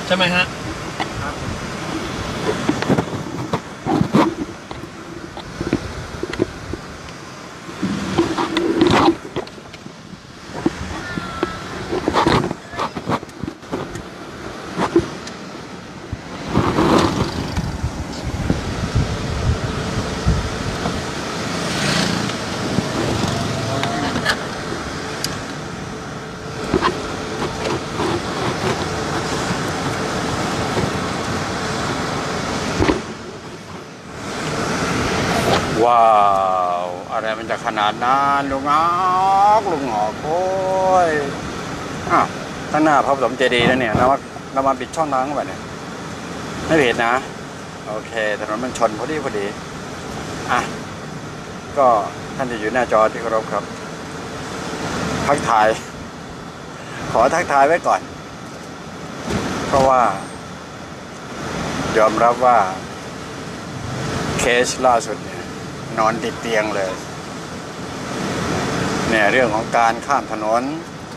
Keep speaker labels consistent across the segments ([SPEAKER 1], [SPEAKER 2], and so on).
[SPEAKER 1] ช่ไหมฮะ
[SPEAKER 2] ว้าวอะไรมันจะขนาดนั้นลุงออกลุงออกโอ้ยอ้าวข้างหน้าพระปฐมเจดีย์แล้วเนี่ยเรามาปิดช่องทางแบบเนี่ยไม่ผิดนะโอเคถนนมันชนพอดีอ่ะก็ท่านที่อยู่หน้าจอที่เคารพครับทักทายขอทักทายไว้ก่อนเพราะว่ายอมรับว่าเคสล่าสุดเนี่ยนอนติดเตียงเลยเนี่ยเรื่องของการข้ามถนน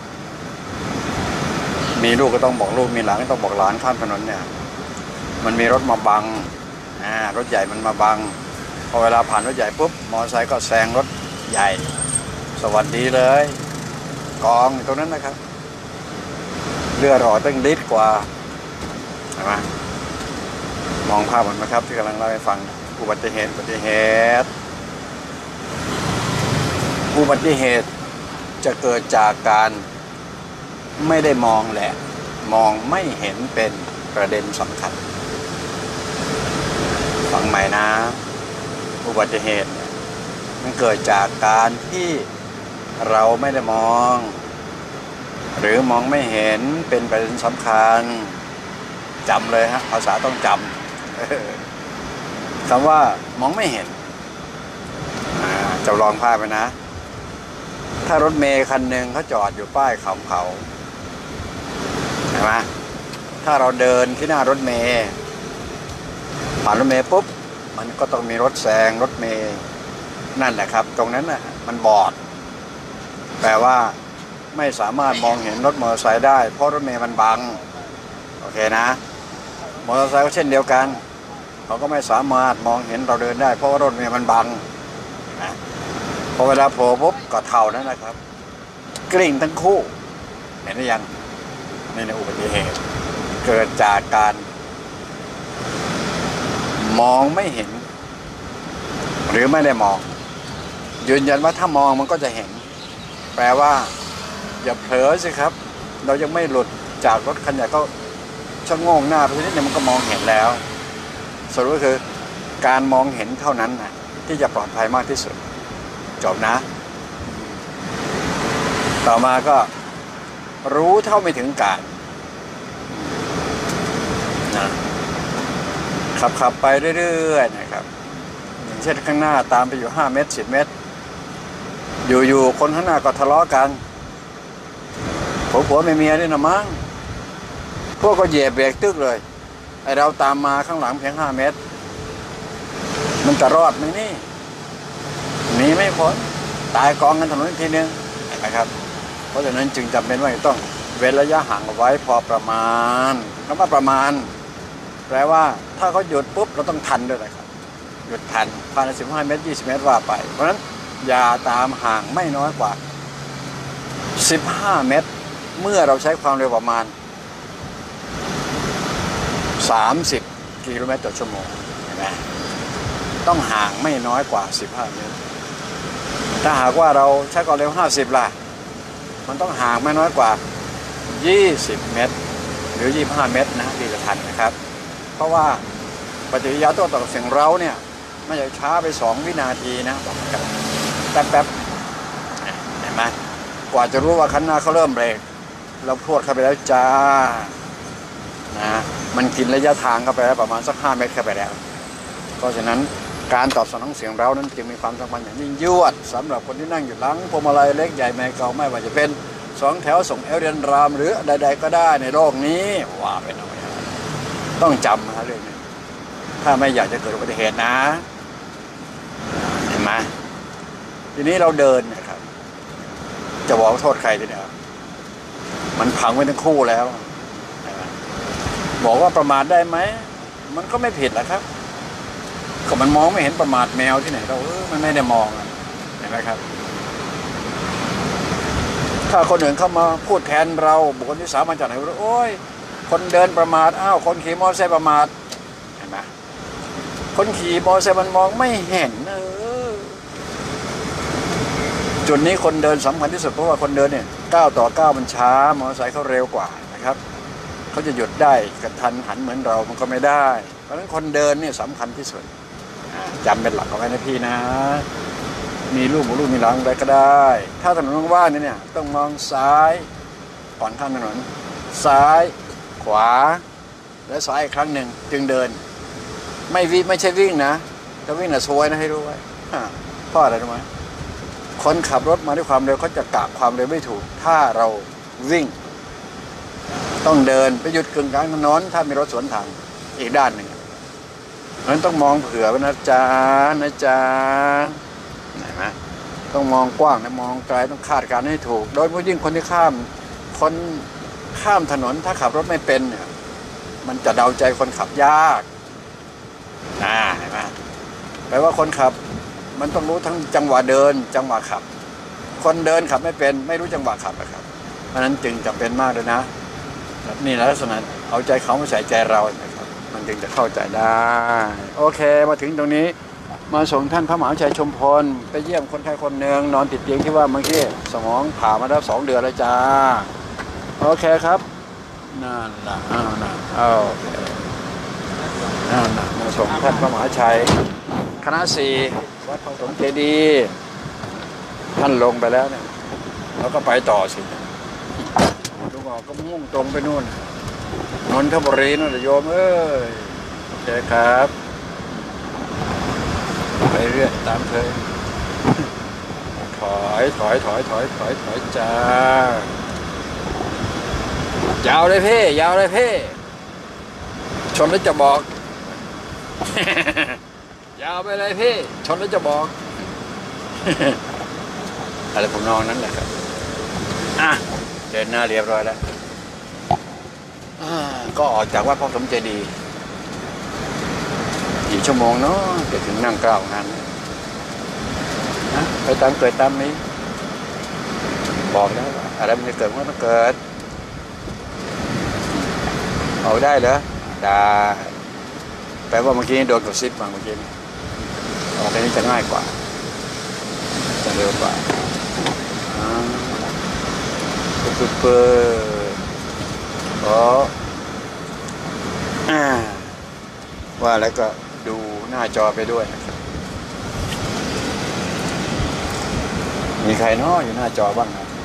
[SPEAKER 2] มีลูกก็ต้องบอกลูกมีหลานก็ต้องบอกหลานข้ามถนนเนี่ยมันมีรถมาบังรถใหญ่มันมาบังพอเวลาผ่านรถใหญ่ปุ๊บมอเตอร์ไซค์ก็แซงรถใหญ่สวัสดีเลยกองตรงนั้นนะครับเลือดออกตั้งลิตรกว่าเห็นไหมมองภาพมันไหมครับที่กำลังเล่าให้ฟังอุบัติเหตุจะเกิดจากการไม่ได้มองแหละมองไม่เห็นเป็นประเด็นสำคัญฟังใหม่นะอุบัติเหตุมันเกิดจากการที่เราไม่ได้มองหรือมองไม่เห็นเป็นประเด็นสำคัญจำเลยฮะภาษาต้องจำคำว่ามองไม่เห็นจะลองภาพไปนะถ้ารถเมล์คันหนึ่งเขาจอดอยู่ป้ายเขาเห็นไหมถ้าเราเดินที่หน้ารถเมล์ผ่านรถเมล์ปุ๊บมันก็ต้องมีรถแซงรถเมล์นั่นแหละครับตรงนั้นน่ะมันบอดแปลว่าไม่สามารถมองเห็นรถมอเตอร์ไซค์ได้เพราะรถเมล์มันบังโอเคนะมอเตอร์ไซค์ก็เช่นเดียวกันเขาก็ไม่สามารถมองเห็นเราเดินได้เพราะว่ารถเมล์มันบังนะพอเวลาโผล่ปุ๊บก็เท่านั้นนะครับกลิ้งทั้งคู่เห็นหรือยังในอุบัติเหตุเกิดจากการมองไม่เห็นหรือไม่ได้มองยืนยันว่าถ้ามองมันก็จะเห็นแปลว่าอย่าเผลอสิครับเรายังไม่หลุดจากรถคันใหญ่ก็ชะโงงหน้าไปนิดนึงมันก็มองเห็นแล้วสรุปก็คือการมองเห็นเท่านั้นนะที่จะปลอดภัยมากที่สุดจบนะต่อมาก็รู้เท่าไม่ถึงการนะขับไปเรื่อยๆนะครับอย่างเช่นข้างหน้าตามไปอยู่5 เมตร 10 เมตรอยู่คนข้างหน้าก็ทะเลาะกันผัวเมียนี่นะมั้งพวกก็เหยียบเบรกตึกเลยไอเราตามมาข้างหลังเพียง5 เมตรมันจะรอดไหมนี่หนีไม่พ้นตายกองกันถนนทีนึงนะครับเพราะฉะนั้นจึงจำเป็นว่าต้องเว้นระยะห่างเอาไว้พอประมาณคำว่าประมาณแปลว่าถ้าเขาหยุดปุ๊บเราต้องทันด้วยนะครับหยุดทันภายใน15 เมตร 20 เมตรว่าไปเพราะฉะนั้นอย่าตามห่างไม่น้อยกว่า15 เมตรเมื่อเราใช้ความเร็วประมาณ30 กิโลเมตรต่อชั่วโมงเห็นไหมต้องห่างไม่น้อยกว่า15 เมตรถ้าหากว่าเราใช้ความเร็ว50ล่ะมันต้องห่างไม่น้อยกว่า20 เมตรหรือ25 เมตรนะที่จะทันนะครับเพราะว่าปฏิกิริยาโต้ตอบเสียงเราเนี่ยไม่ใช่ช้าไป2 วินาทีนะบอกกันแป๊บเห็นไหมกว่าจะรู้ว่าคันหน้าเขาเริ่มเบรกเราพรวดเข้าไปแล้วจ้านะมันกินระยะทางเข้าไปแล้วประมาณสัก5 เมตรเข้าไปแล้วเพราะฉะนั้นการตอบสนองเสียงเรานั้นจึงมีความสำคัญอย่างยิ่งยวดสำหรับคนที่นั่งอยู่หลังพวงมาลัยเล็กใหญ่แม่เก่าไม่ว่าจะเป็น2 แถวส่งเอลเดียนรามหรือใดๆก็ได้ในโลกนี้ว่าเป็นเอาไว้ต้องจำนะเรื่องนี้ถ้าไม่อยากจะเกิดอุบัติเหตุนะเห็นไหมทีนี้เราเดินนะครับจะบอกโทษใครทีเดียวมันพังไว้ทั้งคู่แล้วบอกว่าประมาทได้ไหมมันก็ไม่ผิดแหละครับก็มันมองไม่เห็นประมาทแมวที่ไหนเรามันไม่ได้มองเห็นไหมครับถ้าคนอื่นเข้ามาพูดแทนเราบุคคลที่สามมาจากไหนโอ้ยคนเดินประมาทอ้าวคนขี่มอเตอร์ไซค์ประมาทเห็นไหมคนขี่มอเตอร์ไซค์มันมองไม่เห็นจุดนี้คนเดินสำคัญที่สุดเพราะว่าคนเดินเนี่ย9 ต่อ 9มันช้ามอเตอร์ไซค์เขาเร็วกว่านะครับเขาจะหยุดได้กระทันหันเหมือนเรามันก็ไม่ได้เพราะฉะนั้นคนเดินเนี่ยสำคัญที่สุดจำเป็นหลักเอาไว้นะพี่นะมีลูกมีหลานอะไรก็ได้ถ้าถนนว่างๆเนี่ยต้องมองซ้ายก่อนข้ามถนนซ้ายขวาและซ้ายอีกครั้งหนึ่งจึงเดินไม่ใช่วิ่งนะถ้าวิ่งน่ะซวยนะให้รู้ไว้เพราะอะไรรู้ไหมคนขับรถมาด้วยความเร็วเขาจะกะความเร็วไม่ถูกถ้าเราวิ่งต้องเดินไปหยุดกึ่งกลางถนนถ้ามีรถสวนทางอีกด้านหนึ่งเพราะฉะนั้นต้องมองเผื่อไว้นะจ๊ะเห็นไหมต้องมองกว้างนะมองไกลต้องคาดการณ์ให้ถูกโดยเฉพาะยิ่งคนที่ข้ามถนนถ้าขับรถไม่เป็นเนี่ยมันจะเดาใจคนขับยากเห็นไหมแปลว่าคนขับมันต้องรู้ทั้งจังหวะเดินจังหวะขับคนเดินขับไม่เป็นไม่รู้จังหวะขับนะครับเพราะฉะนั้นจึงจำเป็นมากเลยนะนี่ลักษณะเอาใจเขามาใส่ใจเรานะครับมันจึงจะเข้าใจได้โอเคมาถึงตรงนี้มาส่งท่านพระมหาชัยชมพลไปเยี่ยมคนไข้คนหนึ่งนอนติดเตียงที่ว่าเมื่อกี้สมองผ่ามาแล้ว2 เดือนแล้วจ้าโอเคครับนั่นล่ะโอเคนั่นล่ะมาส่งท่านพระมหาชัยคณะ4วัดพระสงฆ์เจดีย์ท่านลงไปแล้วเนี่ยแล้วก็ไปต่อสิลุงออกก็มุ่งตรงไปนู่นนนทบุรีนั่นแหละโยมเอ้ยโอเคครับไปเรื่อยตามเคยถอยจ้ายาวเลยพี่ชนแล้วจะบอก ยาวไปเลยพี่ชนแล้วจะบอก อะไรผมนอนนั้นแหละครับเดินหน้าเรียบร้อยแล้วก็ออกจากวัดพระสมเจดีย์กี่ชั่วโมงเนาะจะถึงนั่งกล่าวงานนะไปตามเกิดตามนี้บอกแล้วอะไรมันจะเกิดมันต้องเกิดเอาได้เหรอได้แปลว่าเมื่อกี้โดนกดซิปมาเมื่อกี้ออกไปนี้จะง่ายกว่าจะเร็วกว่าเปิดว่าแล้วก็ดูหน้าจอไปด้วยนะครับมีใครน้ออยู่หน้าจอบ้างครับ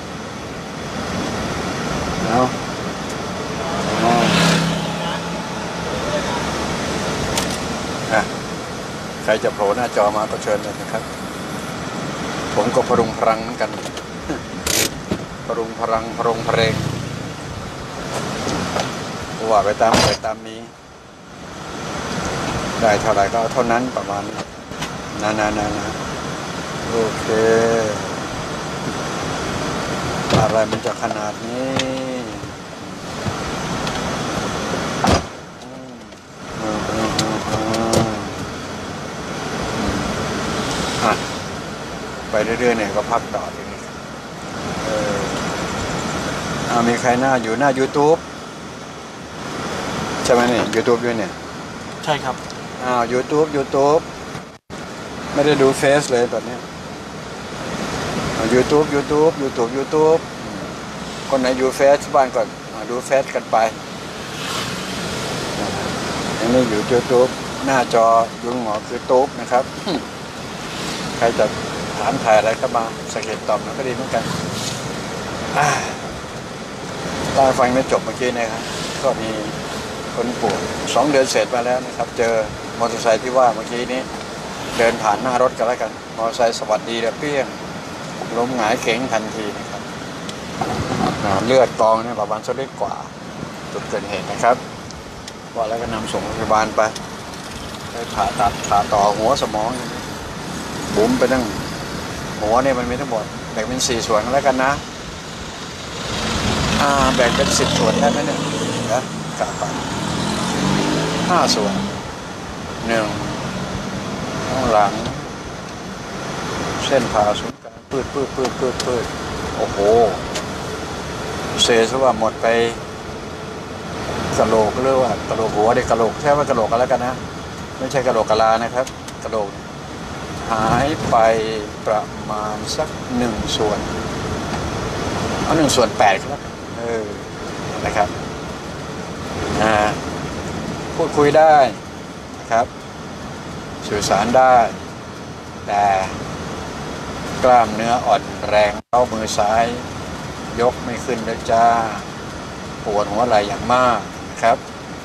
[SPEAKER 2] ใครจะโผล่หน้าจอมาก็เชิญเลยนะครับผมก็พรุงพรังเหมือนกันพรุงพรังพรงเพลงว่าไปตามนี้ได้เท่าไหร่ก็เอาเท่านั้นประมาณนะโอเคอะไรมันจะขนาดนี้ไปเรื่อยๆเนี่ยก็พักต่อทีนี้มีใครอยู่หน้า YouTube ใช่ไหมเนี่ย YouTube ด้วยเนี่ย
[SPEAKER 1] ใช่ครับ
[SPEAKER 2] YouTube ไม่ได้ดูเฟซเลยตอนนี้YouTube คนไหนอยู่เฟซบ้านก่อนดูเฟซกันไปอันนี้อยู่ YouTube หน้าจอยุงหมอคือตุ๊บนะครับใครจะถามถ่ายอะไรก็มาสเก็ตตอบก็ดีเหมือนกันตาฟังไม่จบเมื่อกี้นะครับก็มีคนป่วย2 เดือนเสร็จมาแล้วนะครับเจอมอเตอร์ไซค์ที่ว่าเมื่อกี้นี้เดินผ่านหน้ารถกันแล้วกันมอเตอร์ไซค์สวัสดีแล้วเปี้ยงล้มหงายเข็งทันทีนะครับเลือดกองเนี่ยประมาณ2 ลิตรกว่าจุดเกิดเหตุนะครับว่าแล้วก็นำส่งโรงพยาบาลไปผ่าตัดผ่าต่อหัวสมองบุ๋มไปตั้งหัวเนี่ยมันมีทั้งหมดแบ่งเป็น4 ส่วนแล้วกันนะแบ่งเป็น10 ส่วนได้ไหมเนี่ยนะกลับไป 5 ส่วน1ข้างหลังเส้นผ่าศูนย์กลางปืดโอ้โหเซซะว่าหมดไปกะโหลกหรือว่ากะโหลกหัวเด็กกะโหลกแค่ว่ากะโหลกกันแล้วกันนะไม่ใช่กะโหลกกะลานะครับกะโหลกหายไปประมาณสัก1 ส่วนเอา1/8ครับนะครับพูดคุยได้นะครับสื่อสารได้แต่กล้ามเนื้ออ่อนแรงเอามือซ้ายยกไม่ขึ้นแล้วจ้าปวดหัวไหล่อย่างมากนะครับ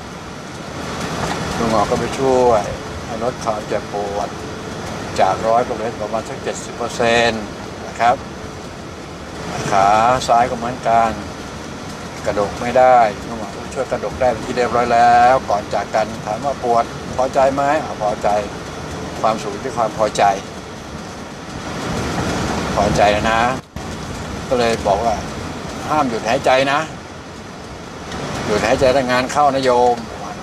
[SPEAKER 2] คุณหมอก็ไปช่วยให้ลดความเจ็บปวดจาก100%ก็เหลือประมาณสัก 70% นะครับขาซ้ายก็เหมือนกันกระดกไม่ได้คุณหมอช่วยกระดกได้เป็นที่เรียบร้อยแล้วก่อนจากกันถามว่าปวดพอใจไหมพอใจความสูงที่ความพอใจนะก็เลยบอกว่าห้ามหยุดหายใจนะหยุดหายใจถ้างานเข้านะโยม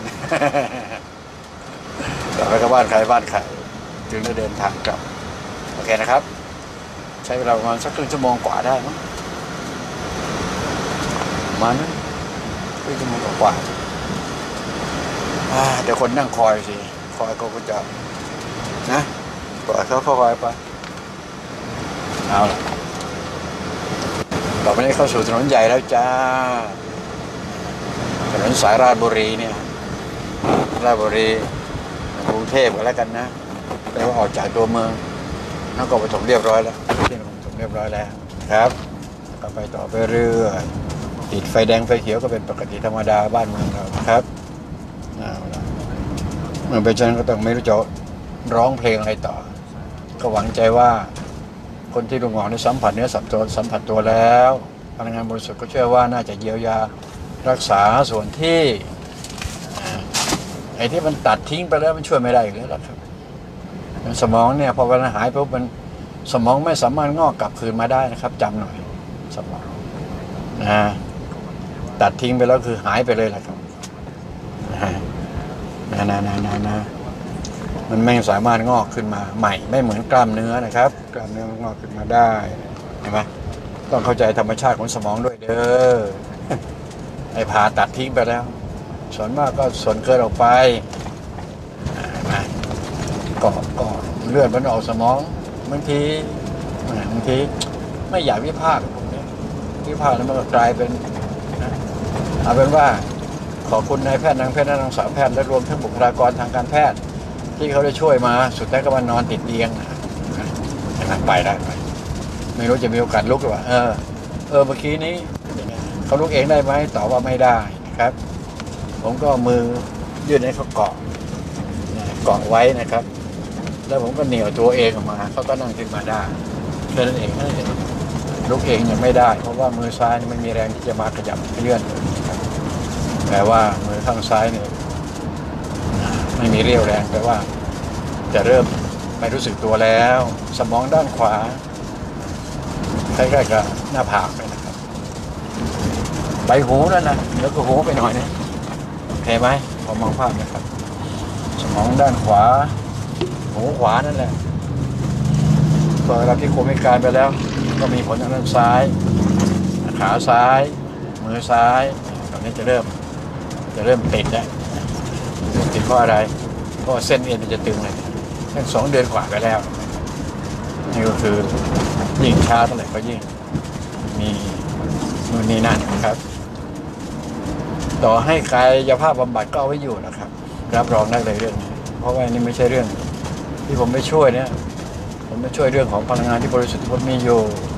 [SPEAKER 2] ต่อไปก็บ้านใครจึงได้เดินทางกลับโอเคนะครับใช้เวลาประมาณสักครึ่งชั่วโมงกว่าได้มั้งมันครึ่งชั่วโมงกว่าเดี๋ยวคนนั่งคอยสิคอยก็จะนะปล่อยเขาคอยไปเอาล่ะต่อไปนี้เข้าสู่ถนนใหญ่แล้วจ้าถนนสายราชบุรีเนี่ยราชบุรีกรุงเทพกันแล้วกันนะแปลว่าออกจากตัวเมืองนครปฐมเรียบร้อยแล้วที่นครปฐมเรียบร้อยแล้วครับก็ไปต่อไปเรื่อยติดไฟแดงไฟเขียวก็เป็นปกติธรรมดาบ้านเมืองเราครับเมื่อเป็นเช่นนั้นก็ต้องไม่รู้จะร้องเพลงอะไรต่อก็หวังใจว่าคนที่ลุงหงอได้สัมผัสเนื้อสัมผัสตัวแล้วพลังงานบริสุทธิ์ก็เชื่อว่าน่าจะเยียวยารักษาส่วนที่ไอ้ที่มันตัดทิ้งไปแล้วมันช่วยไม่ได้อีกแล้วครับสมองเนี่ยพอมันหายปุ๊บมันสมองไม่สามารถงอกกลับคืนมาได้นะครับจำหน่อยสมองตัดทิ้งไปแล้วคือหายไปเลยแหละครับมันไม่สามารถงอกขึ้นมาใหม่ไม่เหมือนกล้ามเนื้อนะครับกล้ามเนื้องอกขึ้นมาได้เห็นไหมต้องเข้าใจธรรมชาติของสมองด้วยเด้อไอ้ผ่าตัดทิ้งไปแล้วส่วนมากก็ส่วนเกินออกไปก็เลือดมันออกสมองบางทีไม่อยากวิพากษ์ผมเนี่ยวิพากษ์แล้วมันก็กลายเป็นเอาเป็นว่าขอบคุณนายแพทย์นางแพทย์นางสาวแพทย์และรวมทั้งบุคลากรทางการแพทย์ที่เขาได้ช่วยมาสุดท้ายก็มานอนติดเตียงไปได้ไหมไม่รู้จะมีโอกาสลุกหรือเปล่าเมื่อกี้นี้เขาลุกเองได้ไหมตอบว่าไม่ได้นะครับผมก็มือยื่นให้เขาเกาะไว้นะครับแล้วผมก็เหนี่ยวตัวเองออกมาเขาก็นั่งขึ้นมาได้แค่นั้นเองลุกเองยังไม่ได้เพราะว่ามือซ้ายไม่มีแรงที่จะมาขยับเลื่อนแต่ว่ามือข้างซ้ายเนี่ยไม่มีเรี่ยวแรงแต่ว่าจะเริ่มไม่รู้สึกตัวแล้วสมองด้านขวาใกล้ๆกับหน้าผากเลยนะครับใบหูนั่นนะเหนือกับหูไปหน่อยนึงเห็นไหมพอมองภาพนะครับสมองด้านขวาหูขวานั่นแหละพอเราที่โคมิการไปแล้วก็มีผลทางด้านซ้ายขาซ้ายมือซ้ายตอนนี้จะเริ่มติดแล้วติดเพราะอะไรเพราะเส้นเอ็นมันจะตึงเลยตั้ง2 เดือนกว่าไปแล้วนี่ก็คือยิ่งช้าเท่าไหร่ก็ยิ่งมีนู่นนี่นั่นนะครับต่อให้กายภาพบำบัดก็เอาไว้อยู่นะครับรับรองได้เลยเรื่องนี้เพราะว่านี่ไม่ใช่เรื่องที่ผมไม่ช่วยเนี่ยผมไม่ช่วยเรื่องของพลังงานที่บริสุทธิ์ที่ผมมีอยู่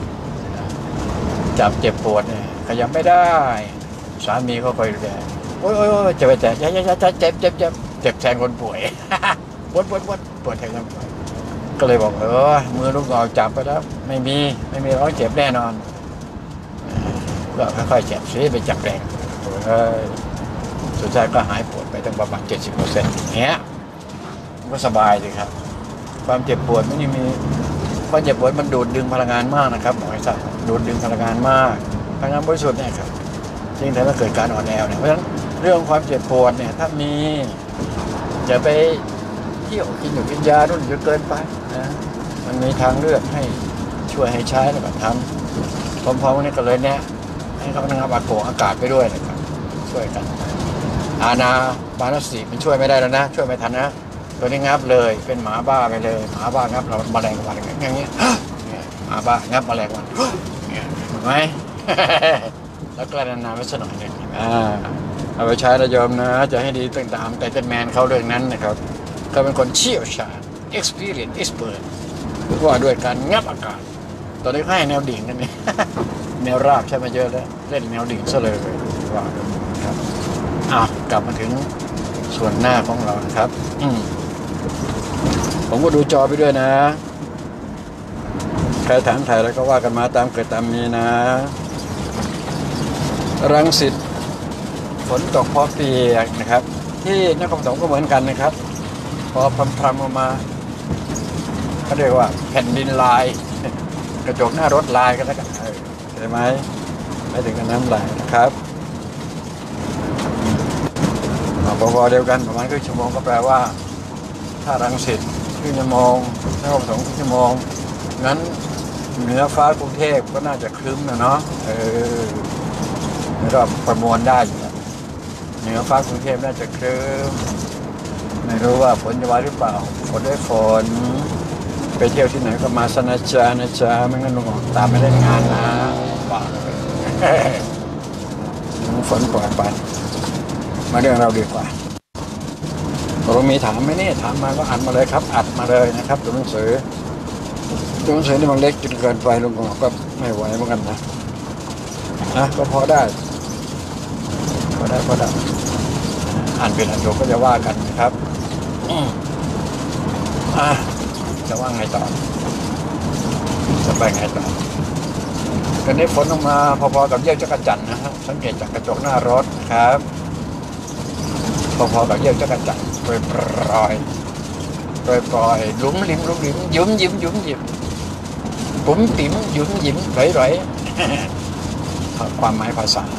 [SPEAKER 2] จับเจ็บปวดเนี่ยขยับไม่ได้สามีเขาคอยดูแลโอ้ยจะไปแตะเจ็บแทนคนป่วยปวดแทนคนป่วยก็เลยบอกมือลูกงอจับไปแล้วไม่มีร้องเจ็บแน่นอนก็ค่อยๆเจ็บซื้อไปจับแรงสุดท้ายก็หายปวดไปตั้งประมาณ 70% เนี้ยก็สบายเลยครับความเจ็บปวดไม่ได้มีความเจ็บปวดมันดูดดึงพลังงานมากนะครับหมอให้ทราบดูดดึงพลังงานมากพลังงานบริสุทธิ์เนี่ยครับจึงทำให้เกิดการอ่อนแอเนี่ยเพราะฉะนั้นเรื่องความเจ็บปวดเนี่ยถ้ามีอย่าไปเที่ยวกินอยู่กินยารุ่นเยอะเกินไปนะมันมีทางเลือกให้ช่วยให้ใช้แล้วก็ทำพร้อมๆนี้ก็เลยเนี่ยให้เขาทำอากาศไปด้วยนะครับช่วยกันอาณาปานสติมันช่วยไม่ได้แล้วนะช่วยไม่ทันนะตัวนี้งับเลยเป็นหมาบ้าไปเลยหมาบ้างับเราแมลงวันอย่างเงี้ยหมาบ้างับแมลงวันเนี่ยเห็นไหม แล้วก็นานๆไว้สักหน่อยหนึ่งเอาไปใช้ระยมนะจะให้ดีต่างๆแต่เป็นแมนเขาเรื่องนั้นนะครับเขาเป็นคนเชี่ยวชาญ experience expert ว่าด้วยการงับอากาศตอนนี้ให้แนวดิ่งนั่นเอง แนวราบใช้มาเยอะแล้วเล่นแนวดิ่งซะเลยว่าครับกลับมาถึงส่วนหน้าของเราครับผมก็ดูจอไปด้วยนะใครถามถ่ายแล้วก็ว่ากันมาตามเกิดตามมีนะรังสิตฝนตกพอเปียกนะครับที่นครปฐมก็เหมือนกันนะครับพอพรำๆออกมาเขาเรียกว่าแผ่นดินลายกระจกหน้ารถลายกันแล้วกันใช่ไหมไม่ถึงกับน้ำลายนะครับพอเดียวกันประมาณครึ่งชั่วโมงก็แปลว่าถ้ารังสิตครึ่งชั่วโมงนครปฐมครึ่งชั่วโมงงั้นเหนือฟ้ากรุงเทพก็น่าจะครึ้มนะเนาะก็ประมวลได้อยู่เหนือฟ้ากรุงเทพน่าจะครึ้มไม่รู้ว่าฝนจะมาหรือเปล่าฝนได้ฝนไปเที่ยวที่ไหนก็มาสนะจ๊ะนะจ๊ะไม่งั้นลุงออกตามไม่ได้งานนะป่าฝนปล่อยไปมาเรื่องเราดีกว่าเรามีถามไหมเนี่ยถามมาก็อัดมาเลยครับอัดมาเลยนะครับตัวหนังสือนี่มันเล็กจนเกินไปลุงก็ไม่ไหวเหมือนกันนะก็พอได้อ่านเป็นอันโดก็จะว่ากันนะครับจะว่าไงต่อจะไปไงต่อตอนนี้ฝนลงมาพอๆกับเยี่ยวจักรจั่นนะครับสังเกตจากกระจกหน้ารถครับพอๆกับเยี่ยวจักรจั่นโปรยลุ้มลิ้มยุ่มยิ้มปุ๋มติ๋มยุ่มยิ้มไหลความหมายภาษา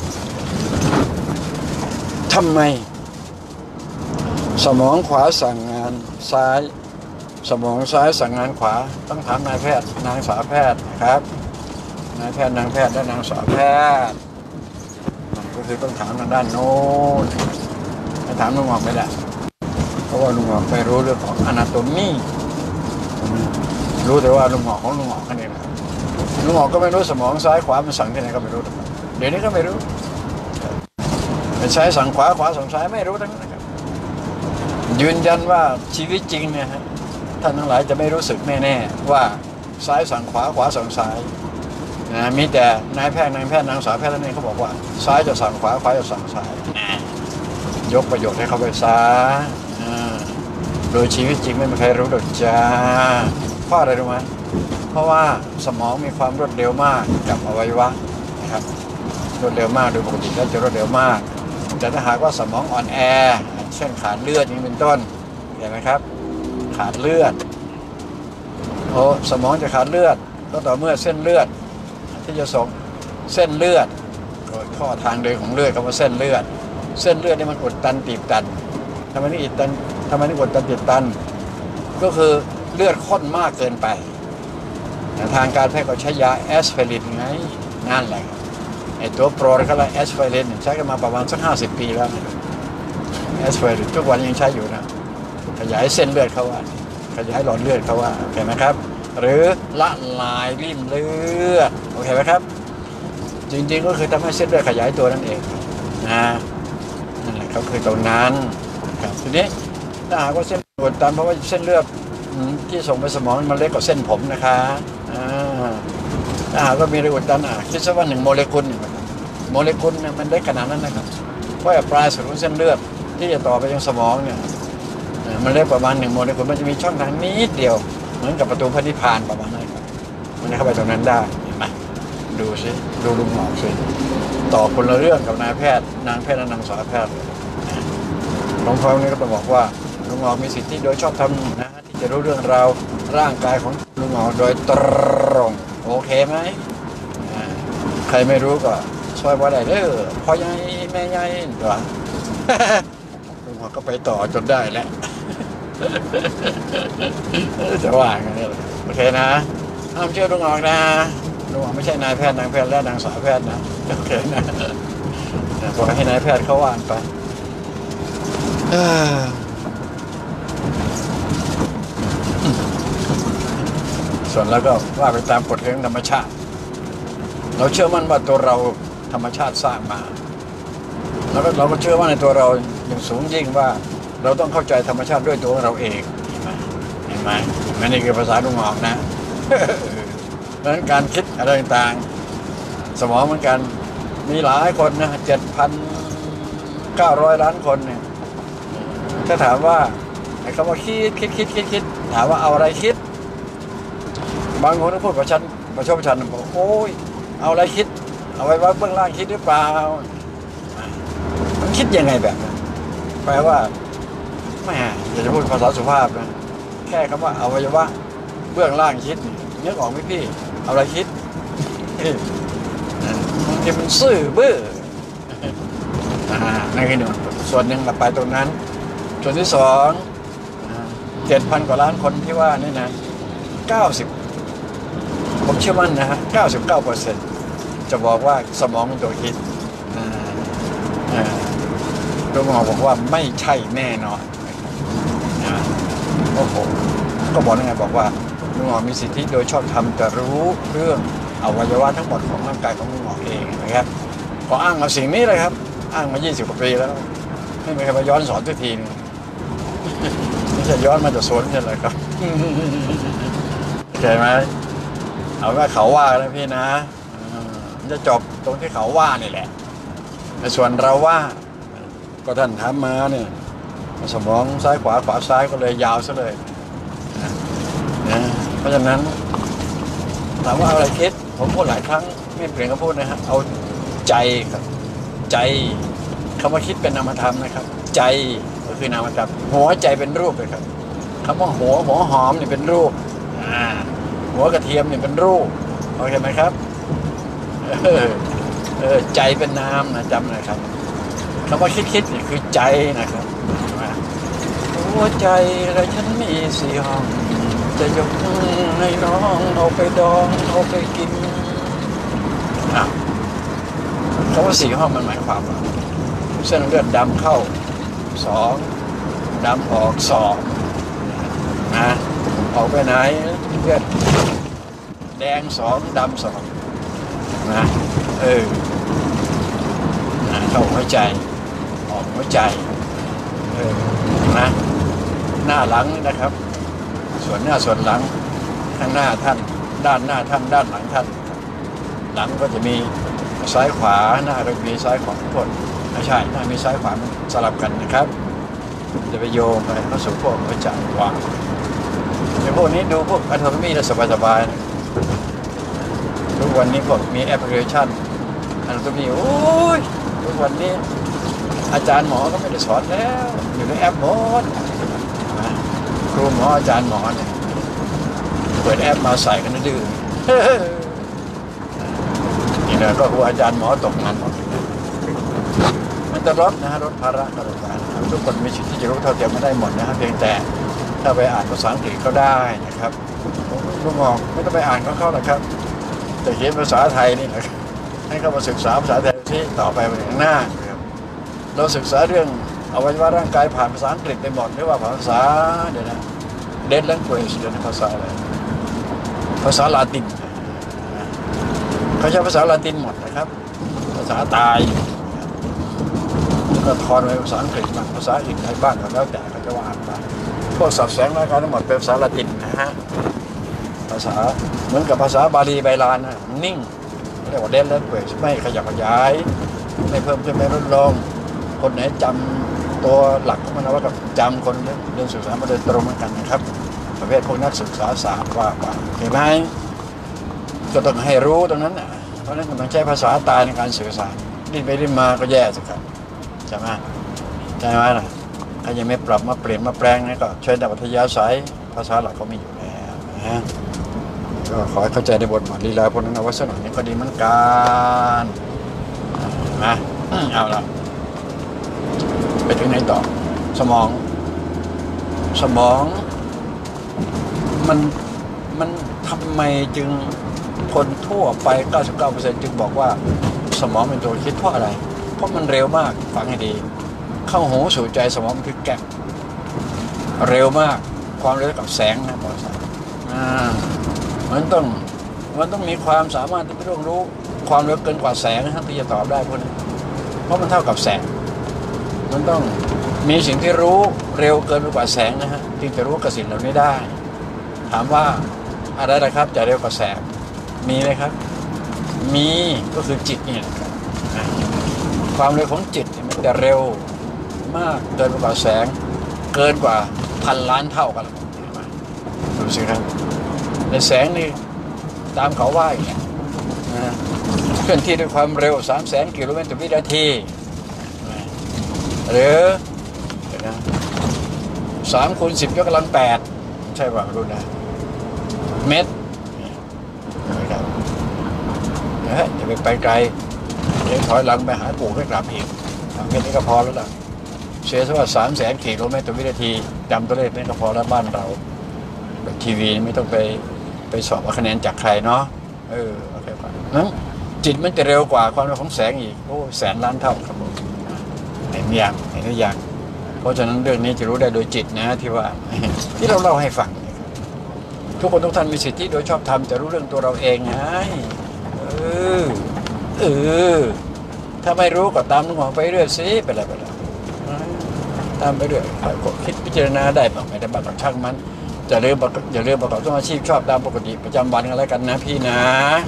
[SPEAKER 2] ทำไมสมองขวาสั่งงานซ้ายสมองซ้ายสั่งงานขวาต้องถามนายแพทย์นางสาวแพทย์ครับนายแพทย์นางแพทย์และนางสาวแพทย์ก็คือต้องถามทางด้านโน้นไม่ถามลุงหมอกไม่ได้เพราะว่าลุงหมอกไม่รู้เรื่องของอนาโตมีรู้แต่ว่าลุงหมอกของลุงหมอกแค่นี้แหละลุงหมอกก็ไม่รู้สมองซ้ายขวามันสั่งที่ไหนก็ไม่รู้เดี๋ยวนี้ก็ไม่รู้เป็นซ้ายสั่งขวาสั่งซ้ายไม่รู้ทั้งนั้นนะครับยืนยันว่าชีวิตจริงเนี่ยฮะท่านทั้งหลายจะไม่รู้สึกแน่ๆว่าซ้ายสั่งขวาสั่งซ้ายมีแต่นายแพทย์นางสาวแพทย์นั่นเองเขาบอกว่าซ้ายจะสั่งขวาจะสั่งซ้ายยกประโยชน์ให้เขาไปซะโดยชีวิตจริงไม่มีใครรู้หรอกจ้าเพราะอะไรรู้ไหมเพราะว่าสมองมีความรวดเร็วมากกับอวัยวะนะครับรวดเร็วมากโดยปกติแล้วจะรวดเร็วมากแต่ถ้าหากว่าสมองอ่อนแอเช่นขาดเลือดอย่างนี้เป็นต้นเห็นไหมครับขาดเลือดสมองจะขาดเลือดก็ต่อเมื่อเส้นเลือดที่จะส่งเส้นเลือดข้อทางเดินของเลือดคำว่าเส้นเลือดนี่มันอุดตันตีบตันทำไมนี่อุดตันตีบตันก็คือเลือดข้นมากเกินไปทางการแพทย์ก็ใช้ยาแอสไพรินไงนั่นแหละไอ้ตัวโปรก็แล้วแอสไพรินใช้กันมาประมาณสัก50 ปีแล้วแอสไพรินทุกวันยังใช้อยู่นะขยายเส้นเลือดเขาว่าขยายหลอดเลือดเขาว่าโอเคไหมครับหรือละลายริ่มเลือดโอเคไหมครับจริงๆก็คือทำให้เส้นเลือดขยายตัวนั่นเองนั่นแหละเขาคือตรงนั้นครับทีนี้ถ้าหากว่าเส้นอุดตันเพราะว่าเส้นเลือดที่ส่งไปสมองมันเล็กกว่าเส้นผมนะคะถ้าหากว่ามีอุดตันคิดซะว่า1 โมเลกุลเนี่ยมันเล็กขนาดนั้นนะครับเพราะปลายสุดของเส้นเลือดที่จะต่อไปยังสมองเนี่ยมันเล็กประมาณ1 โมเลกุลมันจะมีช่องทางนิดเดียวเหมือนกับประตูพระนิพพานประมาณนั้นครับมันเข้าไปตรงนั้นได้เห็นไหมดูลุงหมอกสิต่อคนละเรื่องกับนายแพทย์นางแพทย์และนางสาวแพทย์หลวงพ่อนี่ก็ต้องบอกว่าลุงหมอกมีสิทธิโดยชอบธรรมนะที่จะรู้เรื่องราวร่างกายของลุงหมอกโดยตรงโอเคไหมใครไม่รู้ก็ซอยบ่ได้เด้อพ่อใหญ่แม่ใหญ่ตัว ลุงหมอก็ไปต่อจนได้แล้ว จะว่าไงโอเคนะห้ามเชื่อลุงหมอนะลุงหมอไม่ใช่นายแพทย์นางแพทย์และนางสาวแพทย์นะโอเคนะปล่อยให้นายแพทย์เขาว่านไปส่วนแล้วก็ว่าไปตามกฎแห่งธรรมชาติเราเชื่อมั่นว่าตัวเราธรรมชาติสร้างมาแล้วเราก็เชื่อว่าในตัวเราอย่างสูงยิ่งว่าเราต้องเข้าใจธรรมชาติด้วยตัวเราเองเห็นไหมนี่คือภาษาลุงหมอกนะ เพราะฉะนั้นการคิดอะไรต่างๆสมองเหมือนกันมีหลายคนนะ7,900 ล้านคนเนี่ยถ้าถามว่าไอ้คำว่าคิดถามว่าเอาอะไรคิดบางคนก็พูดประชดบอกโอ้ยเอาอะไรคิดเอาไว้ว่าเบื้องล่างคิดหรือเปล่ามันคิดยังไงแบบนั้นแปลว่าไม่อยากจะพูดภาษาสุภาพนะแค่คำว่าอวัยวะเบื้องล่างคิดนึกออกไหมพี่เอาอะไรคิดบางทีมันซื่อบื้อนั่นคือหนึ่งส่วนหนึ่งไปตรงนั้นส่วนที่2 7,000 กว่าล้านคนที่ว่านี่นะ90ผมเชื่อมั่นนะฮะ 99% จะบอกว่าสมองเป็นตัวคิดลุงหมอบอกว่าไม่ใช่แน่นอนโอ้โหก็บอกยังไงบอกว่าลุงหมอมีสิทธิโดยชอบธรรมจะรู้เรื่องอวัยวะทั้งหมดของร่างกายของลุงหมอเองนะครับก็อ้างเอาสิ่งนี้เลยครับอ้างมา20 กว่าปีแล้วไม่มีใครมาย้อนสอนทุกทีนึงไม่ใช่ย้อนมาจากสวนใช่ไหมครับเข้าใจไหมเอาว่าเขาว่าแล้วพี่นะมันจะจบตรงที่เขาว่านี่แหละในส่วนเราว่าก็ท่านถามมาเนี่ยสมองซ้ายขวาซ้ายก็เลยยาวซะเลยนะเพราะฉะนั้นถามว่าเอาอะไรคิดผมพูดหลายครั้งไม่เปลี่ยนคำพูดนะฮะเอาใจครับใจคำว่าคิดเป็นนามธรรมนะครับใจก็คือนามธรรมหัวใจเป็นรูปเลยครับคำว่าหัวหอมนี่เป็นรูปหัวกระเทียมนี่เป็นรูปโอเคไหมครับใจเป็นนามนะจำนะครับคำว่าคิดนี่คือใจนะครับหัวใจและฉันมี4 ห้องจะยกให้น้องเอาไปดองเอาไปกินคำว่า4 ห้องมันหมายความว่าเส้นเลือดดำเข้า2ดำออก2นะออกไปไหนเลือดแดง2ดำ2นะเข้าหัวใจออกหัวใจนะหน้าหลังนะครับส่วนหน้าส่วนหลังข้างหน้าท่านด้านหน้าท่านด้านหลังท่านหลังก็จะมีซ้ายขวาหน้าก็มีซ้ายขวาทุกคนไม่ใช่หน้ามีซ้ายขวาสลับกันนะครับจะไปโยงไปเข้าสู่พวกหัวใจว่างในพวกนี้ดูพวกอัตโนมัติสบายๆทุกวันนี้พวกมีแอปพลิเคชันอัตโนมัติโอ้ยทุกวันนี้อาจารย์หมอก็ไม่ได้สอนแล้วอยู่ในแอปหมดครูหมออาจารย์หมอเนี่ยเปิดแอปมาใส่กันดื้อนี่นะก็ครูอาจารย์หมอตกงานหมดมันจะลดนะฮะลดภาระก็ลดการทุกคนมีสิทธิ์ที่จะรู้เท่าเทียมไม่ได้หมดนะฮะเพียงแต่ถ้าไปอ่านภาษาอังกฤษก็ได้นะครับลูกหมอไม่ต้องไปอ่านของเขาหรอกครับแต่เขียนภาษาไทยนี่นะให้เขามาศึกษาภาษาไทยที่ต่อไปข้างหน้าเราศึกษาเรื่องอวัยวะร่างกายผ่านภาษาอังกฤษไปหมดหรือว่าภาษาเดี๋ยวนะเดนแลงเกจเดี๋ยวนะภาษาอะไรภาษาลาตินเขาใช้ภาษาลาตินหมดนะครับภาษาตายก็ทอนไปภาษาอังกฤษบ้างภาษาอื่นไทยบ้างก็แล้วแต่เขาจะว่าไปพวกสับแสงรายการทั้งหมดเป็นภาษาลาตินนะฮะภาษาเหมือนกับภาษาบาลีไบลานนะนิ่งเรียกว่าเดนแลงเกจไม่ขยับขยายไม่เพิ่มขึ้นไม่ลดลงคนไหนจำตัวหลักของมันว่ากับจำคนเรียนศึกษามาโดยตรงเหมือนกันนะครับประเภทพวกนักศึกษาศาสตร์ว่าเห็นไหมก็ต้องให้รู้ตรงนั้นเพราะนั้นมันต้องใช้ภาษาตายในการสื่อสารดิ้นไปดิ้นมาก็แย่สิครับใช่ไหมล่ะถ้ายังไม่ปรับมาเปลี่ยนมาแปลงนี่ก็ใช้แต่วิทยาศัยภาษาหลักเขามีอยู่แล้วนะก็ขอให้เข้าใจในบทบาทลีลาพวกนั้นเอาไว้สักหน่อยนี่ก็ดีเหมือนกันนะเอาละไปถึงไหนต่อสมองมันทำไมจึงคนทั่วไป 99% จึงบอกว่าสมองเป็นตัวคิดเพราะอะไรเพราะมันเร็วมากฟังให้ดีเข้าหูสู่ใจสมองมันคือแกะเร็วมากความเร็วกับแสงนะบอสมันต้องมีความสามารถที่จะรู้ความเร็วเกินกว่าแสงนะที่จะตอบได้พวกนี้เพราะมันเท่ากับแสงมันต้องมีสิ่งที่รู้เร็วเกินกว่าแสงนะฮะจึงจะรู้กับสิ่งเหล่านี้ได้ถามว่าอะไรนะครับจะเร็วกว่าแสงมีไหมครับมีก็คือจิตนี่นะครับความเร็วของจิตมันจะเร็วมากเกินกว่าแสงเกินกว่า1,000 ล้านเท่ากันดูสิครับในแสงนี่ตามเขาว่าอย่างเงี้ยเคลื่อนที่ด้วยความเร็ว300,000 กิโลเมตรต่อวินาทีหรือ3 คูณ 10 ยกกำลัง 8ใช่ป่ะรู้นะเมตรนะครับอย่าไปไกลเดี๋ยวถอยหลังไปหาปู่ให้กลับอีกแค่นี้ก็พอแล้วล่ะเชื่อว่า300,000 กิโลเมตรต่อวินาทีจำตัวเลขนี้ก็พอแล้วบ้านเราแบบทีวีไม่ต้องไปสอบคะแนนจากใครเนาะโอเคป่ะนั้นจิตมันจะเร็วกว่าความเร็วของแสงอีก100,000 ล้านเท่าครับผมเห็นอย่างเพราะฉะนั้นเรื่องนี้จะรู้ได้โดยจิตนะที่ว่าที่เราเล่าให้ฟังทุกคนทุกท่านมีสิทธิโดยชอบธรรมจะรู้เรื่องตัวเราเองไงถ้าไม่รู้ก็ตามนึกมองไปเรื่อยสิไปเลยตามไปเรื่อยคิดพิจารณาได้บ้างไม่ได้บ้างก็ช่างมันอย่าลืมประกอบอาชีพชอบตามปกติประจำวันกันแล้วกันนะพี่นะ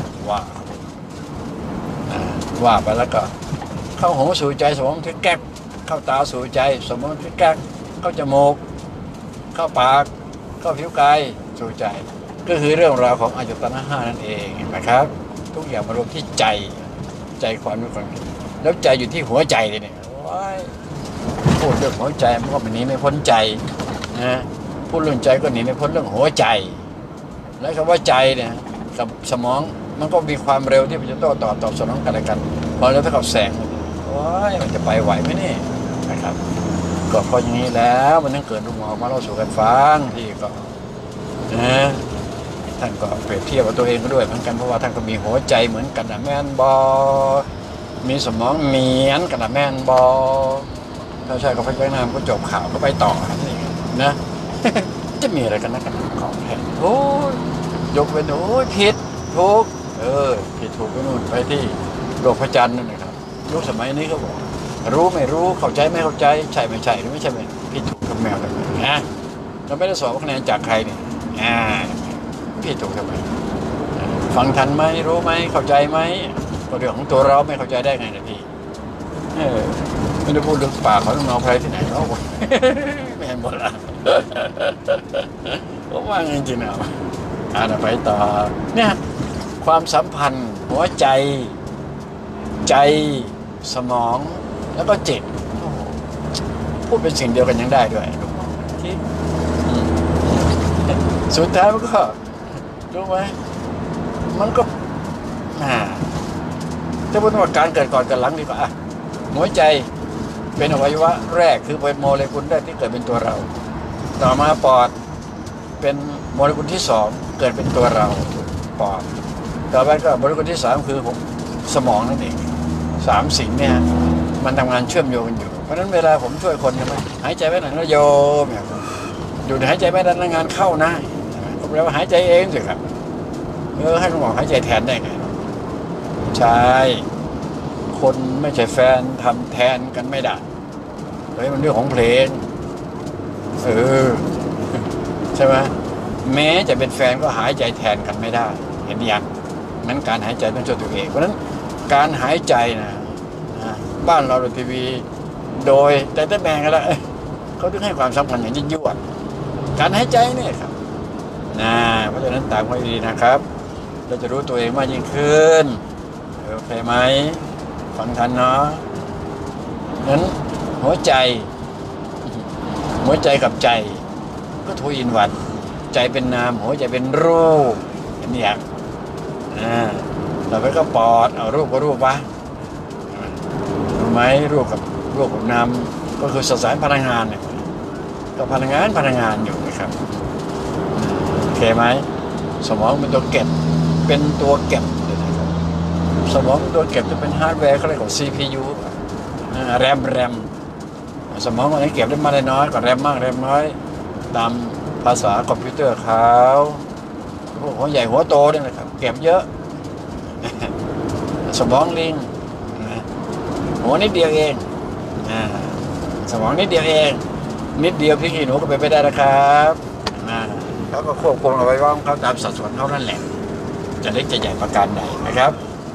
[SPEAKER 2] ว่าไปแล้วก็เข้าหูสู่ใจสมองทึกแก๊กเข้าตาสู่ใจสมองทึกแก๊กเข้าจมูกเข้าปากเข้าผิวกายสู่ใจก็คือเรื่องราวของอายตนะ 5นั่นเองนะครับทุกอย่างมารวมที่ใจความรู้ความคิดแล้วใจอยู่ที่หัวใจเลยเนี่ยพูดเรื่องหัวใจมันก็หนีไม่พ้นใจนะพูดเรื่องใจก็หนีไม่พ้นเรื่องหัวใจแล้วคำว่าใจเนี่ยกับสมองมันก็มีความเร็วที่มันจะโต้ตอบสนองกันและกันพอแล้วถ้ากับแสงมันจะไปไหวไหมนี่นะครับก็พออย่างนี้แล้วมันต้องเกิดรูปออกมาเล่าสู่กันฟังที่ก็ท่านก็เปรียบเทียบกับตัวเองก็ด้วยเหมือนกันเพราะว่าท่านก็มีหัวใจเหมือนกันนะแม่นบอมีสมองเหมือนกันนะแม่นบอถ้าใช่ก็ไปแจ้งนามก็จบข่าวก็ไปต่อนะจะมีอะไรกันนะกันของแทนยกไปโน้ผิดถูกผิดถูกไปนู่นไปที่โลกพระจันทร์นั่นนะครับยุคสมัยนี้ก็บอกรู้ไม่รู้เข้าใจไม่เข้าใจใช่ไม่ใช่หรือไม่ใช่ไม่ผิดถูกกับแมวอะไรนะเราไม่ได้สอบคะแนนจากใครเนี่ยผิดถูกทำไมฟังทันไหมรู้ไหมเข้าใจไหมก็เรื่องของตัวเราไม่เข้าใจได้ไงนะพี่ไม่ได้พูดเรื่องป่าเขาต้องนอนใครที่ไหนเนาะไม่เห็นหมดละผมว่าจริงๆเอาไปต่อเนี่ยความสัมพันธ์หัวใจสมองแล้วก็จิตพูดเป็นสิ่งเดียวกันยังได้ด้วยที่สุดท้ายมันก็รู้ไหมมันก็จะพูดว่าการเกิดก่อนเกิดหลังดีกว่าหัวใจเป็นอวัยวะแรกคือเป็นโมเลกุลแรกที่เกิดเป็นตัวเราต่อมาปอดเป็นโมเลกุลที่2เกิดเป็นตัวเราปอดต่อไปก็โมเลกุลที่3คือสมองนั่นเอง3สิ่งเนี่ยมันทำงานเชื่อมโยงกันอยู่เพราะฉะนั้นเวลาผมช่วยคนใช่ไหมหายใจไว้หน่อยนะโยมอยู่หายใจไม่ได้งานเข้านะผมเรียกว่าหายใจเองสิครับให้คุณหมอหายใจแทนได้ไงใช่คนไม่ใช่แฟนทำแทนกันไม่ได้มันเรื่องของเพลงใช่ไหมแม้จะเป็นแฟนก็หายใจแทนกันไม่ได้เห็นยังนั้นการหายใจต้องช่วยตัวเองเพราะฉะนั้นการหายใจนะบ้านเราดูทีวีโดยแต่แบ่งกันแล้วเขาต้องให้ความสำคัญอย่างยิ่งยวดการหายใจเนี่ยครับเพราะฉะนั้นตามไว้ดีนะครับเราจะรู้ตัวเองมากยิ่งขึ้นโอเคไหมฟังทันเนาะนั้นหัวใจกับใจก็ทูอินวันใจเป็นนามหัวใจเป็นรูปอันนี้ต่อไปก็ปอดเอารูปก็รูปวะไหมรูปกับนามก็คือสสารพลังงานเนี่ยก็พลังงานอยู่นะครับโอเคไหมสมองเป็นตัวเก็บนะครับสมองเป็นตัวเก็บจะเป็นฮาร์ดแวร์เขาเรียกว่า CPU แรมสมองมันเก็บได้มากได้น้อยกว่าแรมมากแรมน้อยตามภาษาคอมพิวเตอร์เขาพวกหัวใหญ่หัวโตเนี่ยนะครับเก็บเยอะ สมองลิงหัวนิดเดียวเองสมองนิดเดียวเองนิดเดียวพี่ขี้หนูก็ไปไม่ได้นะครับเขาก็ควบคุมเอาไว้ว่าเขาตามสัดส่วนเขานั่นแหละจะเล็กจะใหญ่ประการใดนะครับ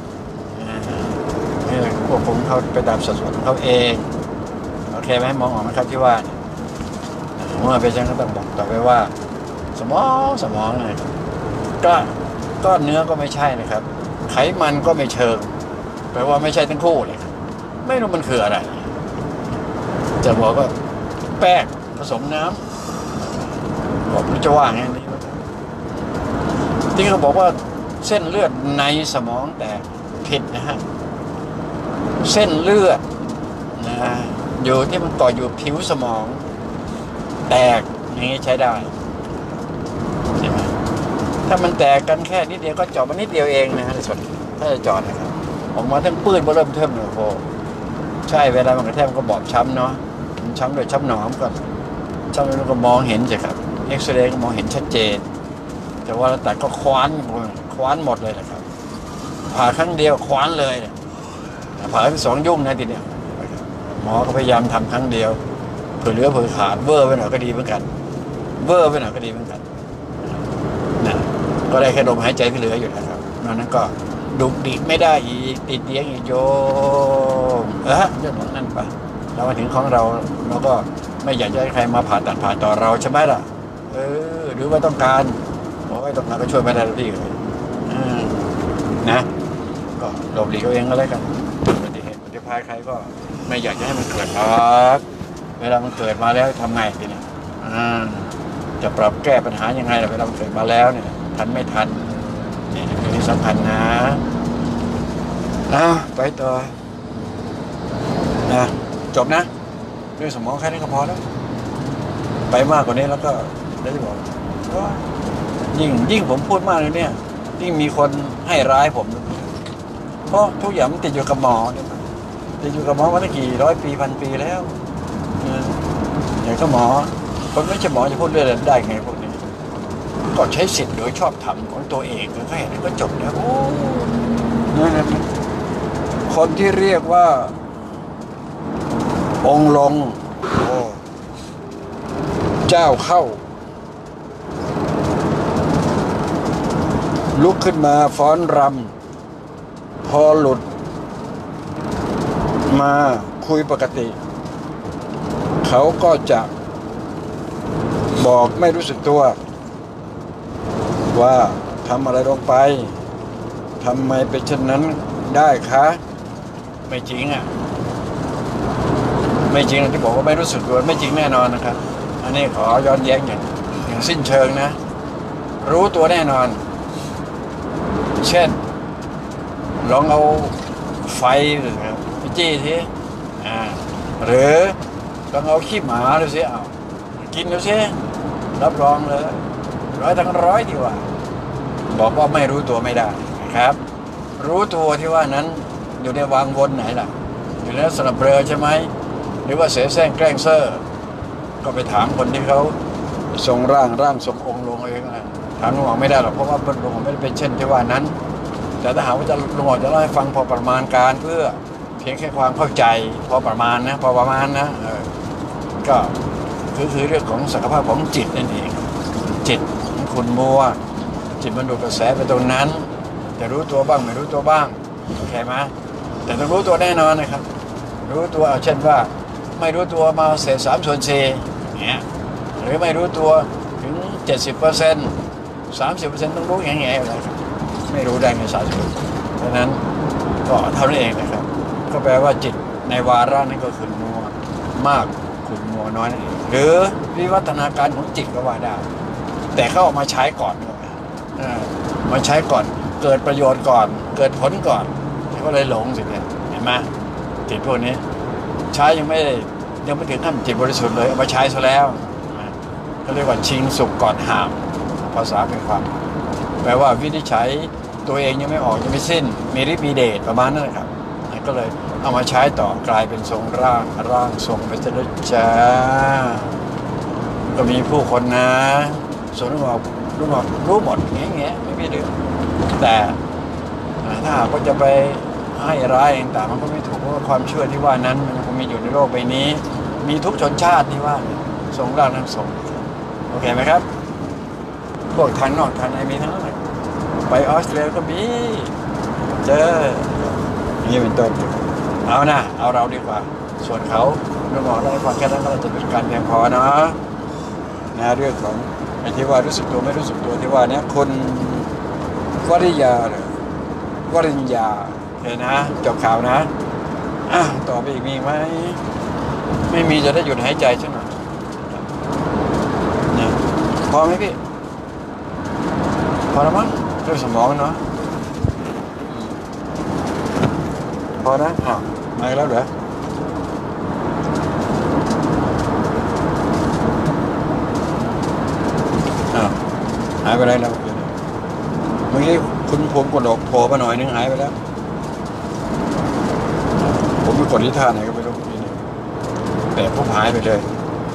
[SPEAKER 2] ควบคุมเขาไปตามสัดส่วนของเขาเองโอเคไหมมองออกไหมครับที่ว่าเมื่อไปฉันก็ต้องบอกต่อไปว่าสมองเลยก็เนื้อก็ไม่ใช่นะครับไขมันก็ไม่เชิงแปลว่าไม่ใช่ทั้งคู่เลยครับไม่รู้มันคืออะไรจะบอกว่าแป้งผสมน้ำบอกจะว่าไงนี่ที่เขาบอกว่าเส้นเลือดในสมองแต่ผิดนะฮะเส้นเลือดนะอยู่ที่มันเกาะอยู่ผิวสมองแตกอย่างนี้ใช้ได้ใช่ไหมถ้ามันแตกกันแค่นิดเดียวก็เจาะมันนิดเดียวเองนะฮะในส่วนถ้าจะเจาะนะครับออกมาทั้งปื้นเริ่มเทิมเลยโอ้ใช่เวลามันกระแทกมันก็บอบช้ำเนาะช้ำโดยช้ำหนองก็ช้ำแล้วก็มองเห็นใช่ครับเอ็กซเรย์ก็มองเห็นชัดเจนแต่ว่าตัดก็คว้านหมดเลยนะครับผ่าครั้งเดียวคว้านเลยผ่าทั้งสองยุ่งนะทีเดียวหมอก็พยายามทำครั้งเดียวเผื่อเหลือเผื่อขาดเวอร์ไปหน่อยก็ดีเหมือนกันนะก็ได้แค่ลมหายใจที่เหลืออยู่นะครับนั้นก็ดุดิไม่ได้อีกติดเลี้ยงอีกโยมเรื่องของนั่นไปเรามาถึงของเราก็ไม่อยากจะให้ใครมาผ่าต่อเราใช่ไหมล่ะหรือว่าต้องการบอกว่าต้องการก็ช่วยไม่ได้หรอกพี่เลยนะก็หลบหลีกเอาเองก็แล้วกันอุบัติเหตุอุบัติภัยใครก็ไม่อยากจะให้มันเกิดหรอกเวลามันเกิดมาแล้วทำไงทีนี้จะปรับแก้ปัญหายังไงล่ะเวลามันเกิดมาแล้วเนี่ยทันไม่ทันนี่คือสำคัญนะไปต่อจบนะเรื่องสมองแค่นี้ก็พอแล้วไปมากกว่านี้แล้วก็ได้จะบอกยิ่งผมพูดมากเลยเนี่ยยิ่งมีคนให้ร้ายผมเพราะทุกอย่างมันติดอยู่กับหมอเนี่ยติดอยู่กับหมอมาตั้งกี่ร้อยปีพันปีแล้วอย่างก็หมอคนไม่ใช่หมอจะพูดเรื่องได้ไงพวกนี้ก็ใช้สิทธิ์โดยชอบธรรมของตัวเองก็เห็นก็จบแล้วนั่นคนที่เรียกว่าองค์ลงเจ้าเข้าลุกขึ้นมาฟ้อนรำพอหลุดมาคุยปกติเขาก็จะบอกไม่รู้สึกตัวว่าทำอะไรลงไปทำไมเป็นเช่นนั้นได้คะไม่จริงไม่จริงที่บอกว่าไม่รู้สึกตัวไม่จริงแน่นอนนะครับอันนี้ขอย้อนแย้งอย่างสิ้นเชิงนะรู้ตัวแน่นอนเช่นลองเอาไฟไปจี้ทีหรือลองเอาขี้หมาดูสิกินดูสิรับรองเลย100 ดีกว่าบอกว่าไม่รู้ตัวไม่ได้นะครับรู้ตัวที่ว่านั้นอยู่ในวางวนไหนล่ะอยู่ในลักษณะเบลอใช่ไหมหรือว่าเสแสร้งแกล้งเซ่อก็ไปถามคนที่เขาทรงร่างทรงองค์ลงเองถามหลวงไม่ได้หรอกเพราะว่าหลวงไม่ได้เป็นเช่นที่ว่านั้นแต่ถ้าหากว่าจะหลวงจะเล่าให้ฟังพอประมาณการเพื่อเพียงแค่ความเข้าใจพอประมาณนะก็คือเรื่องของศักยภาพของจิตนั่นเองจิตขุ่นมัวจิตมันดูกระแสไปตรงนั้นจะรู้ตัวบ้างไม่รู้ตัวบ้างโอเคไหมแต่ต้องรู้ตัวแน่นอนนะครับรู้ตัวเช่นว่าไม่รู้ตัวมาเศษ3/4เนี่ยหรือไม่รู้ตัวถึง 70% 30% ต้องรู้อย่างไงอะไรครับไม่รู้ได้ไง30%เพราะนั้นก็เท่านั้นเองนะครับก็แปลว่าจิตในวาระนั้นก็ขุ่นมัวมากขุ่นมัวน้อยนั่นเองหรือวิวัฒนาการของจิตก็ว่าได้แต่เขาออกมาใช้ก่อนมาใช้ก่อนเกิดประโยชน์ก่อนเกิดผลก่อนก็เลยหลงสิเนี่ยเห็นไหมจิตพวกนี้ใช้ยังไม่ถึงขั้นจิตบริสุทธิ์เลยเอามาใช้ซะแล้วก็เรียกว่าชิงสุกก่อนห้ามภาษาเป็นความแปลว่าวินิจฉัยตัวเองยังไม่ออกยังไม่สิ้นมีฤทธิ์มีเดชประมาณนั้นแหละครับก็เลยเอามาใช้ต่อกลายเป็นทรงร่างทรงไปซะแล้วจ้าก็มีผู้คนนะส่วนรู้หมดแง่ไม่มีเรื่องแต่ถ้าหากว่าจะไปให้ร้ายต่างๆมันก็ไม่ถูกเพราะว่าความเชื่อที่ว่านั้นมันคงมีอยู่ในโลกใบนี้มีทุกชนชาติที่ว่าทรงร่างทรงโอเคไหมครับพวกทางนอกทางในมีทั้งนั้นไปออสเตรเลียก็มีเจอนี่เป็นต้นเอานะเอาเราดีกว่าส่วนเขาเรื่องของอะไรฟังแค่นั้นก็จะเป็นการเพียงพอนะเรื่องของไอ้ที่ว่ารู้สึกตัวไม่รู้สึกตัวที่ว่านี้คนวริญญาเห็นนะจบข่าวนะต่อไปอีกมีไหมไม่มีจะได้หยุดหายใจใช่ไหมเนี่ยพอไหมพี่พอแล้วมั้งเรื่องสมองเนาะพอนะมาแล้วเหรอหายไปแล้วเมื่อกี้คุณผมกดออกโผล่มาหน่อยนึงหายไปแล้วผมไปกดที่ท่าไหนก็ไม่รู้แต่ผมหายไปเลย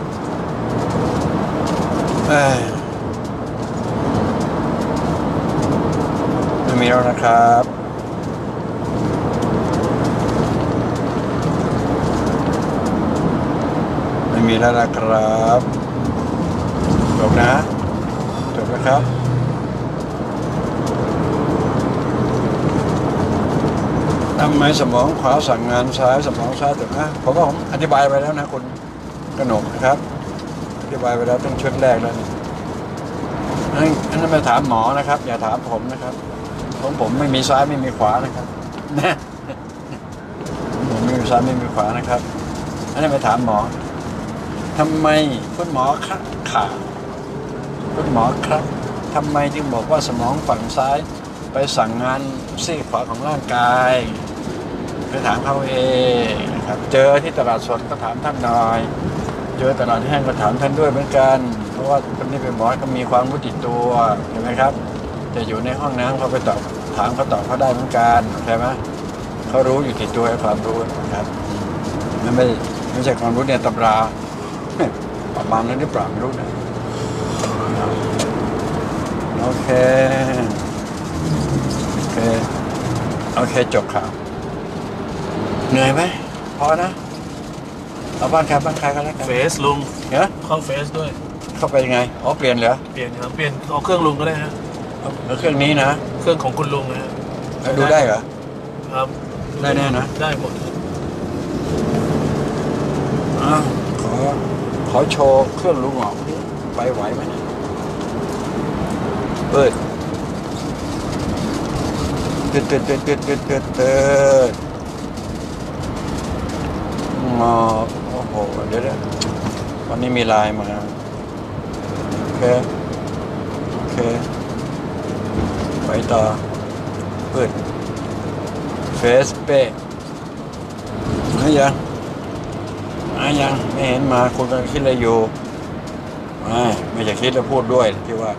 [SPEAKER 2] ไม่มีแล้วนะครับไม่มีแล้วนะครับจบนะจบนะครับทำไมสมองขวาสั่งงานซ้ายสมองซ้ายถูกนะผมว่าผมอธิบายไปแล้วนะคุณกนกนะครับอธิบายไปแล้วตั้งชุดแรกแล้วอันนั้นไปถามหมอนะครับอย่าถามผมนะครับผมไม่มีซ้ายไม่มีขวานะครับนะผมไม่มีซ้ายไม่มีขวานะครับอันนั้นไปถามหมอทำไมคุณหมอคุณหมอครับทำไมจึงบอกว่าสมองฝั่งซ้ายไปสั่งงานซีกขวาของร่างกายไปถามเขาเองนะครับเจอที่ตลาดสดก็ถามท่านหน่อยเจอตลาดแห้งก็ถามท่านด้วยเหมือนกันเพราะว่าคนที่เป็นหมอก็มีความรู้ติดตัวเห็นไหมครับจะอยู่ในห้องน้ำเขาไปตอบถามเขาตอบเขาได้เหมือนกันใช่ไหมเขารู้อยู่ติดตัวความรู้นะครับมันไม่ใช่ความรู้เนี่ยตำราประมาณนั้นหรือเปล่าไม่รู้นะโอเคจบข่าวเหนื่อยไหมพอนะเอาบ้านใครกันแล้วกัน
[SPEAKER 1] เฟซลุง
[SPEAKER 2] เนี่ย
[SPEAKER 1] เข้าเฟซด้วย
[SPEAKER 2] เข้าไปยังไงเปลี่ยนเหรอ
[SPEAKER 1] เปลี่ยนครับเปลี่ยนเอาเครื่องลุงก็ได้ฮะ
[SPEAKER 2] เอาเครื่องนี้นะ
[SPEAKER 1] เครื่องของคุณลุงนะฮะ
[SPEAKER 2] ดูได้เหรอ
[SPEAKER 1] ครับ
[SPEAKER 2] ได้แน่นะ
[SPEAKER 1] ได้หมด
[SPEAKER 2] ขอโชว์เครื่องลุงออกไปไหวไหมเปิดมาโอ้โหเดี๋ยววันนี้มีไลน์มาโอเคไปต่อเปิดเฟซเป้ยังไม่เห็นมาคุณกำลังคิดอะไรอยู่ไม่จะคิดแล้วพูดด้วยที่ว่า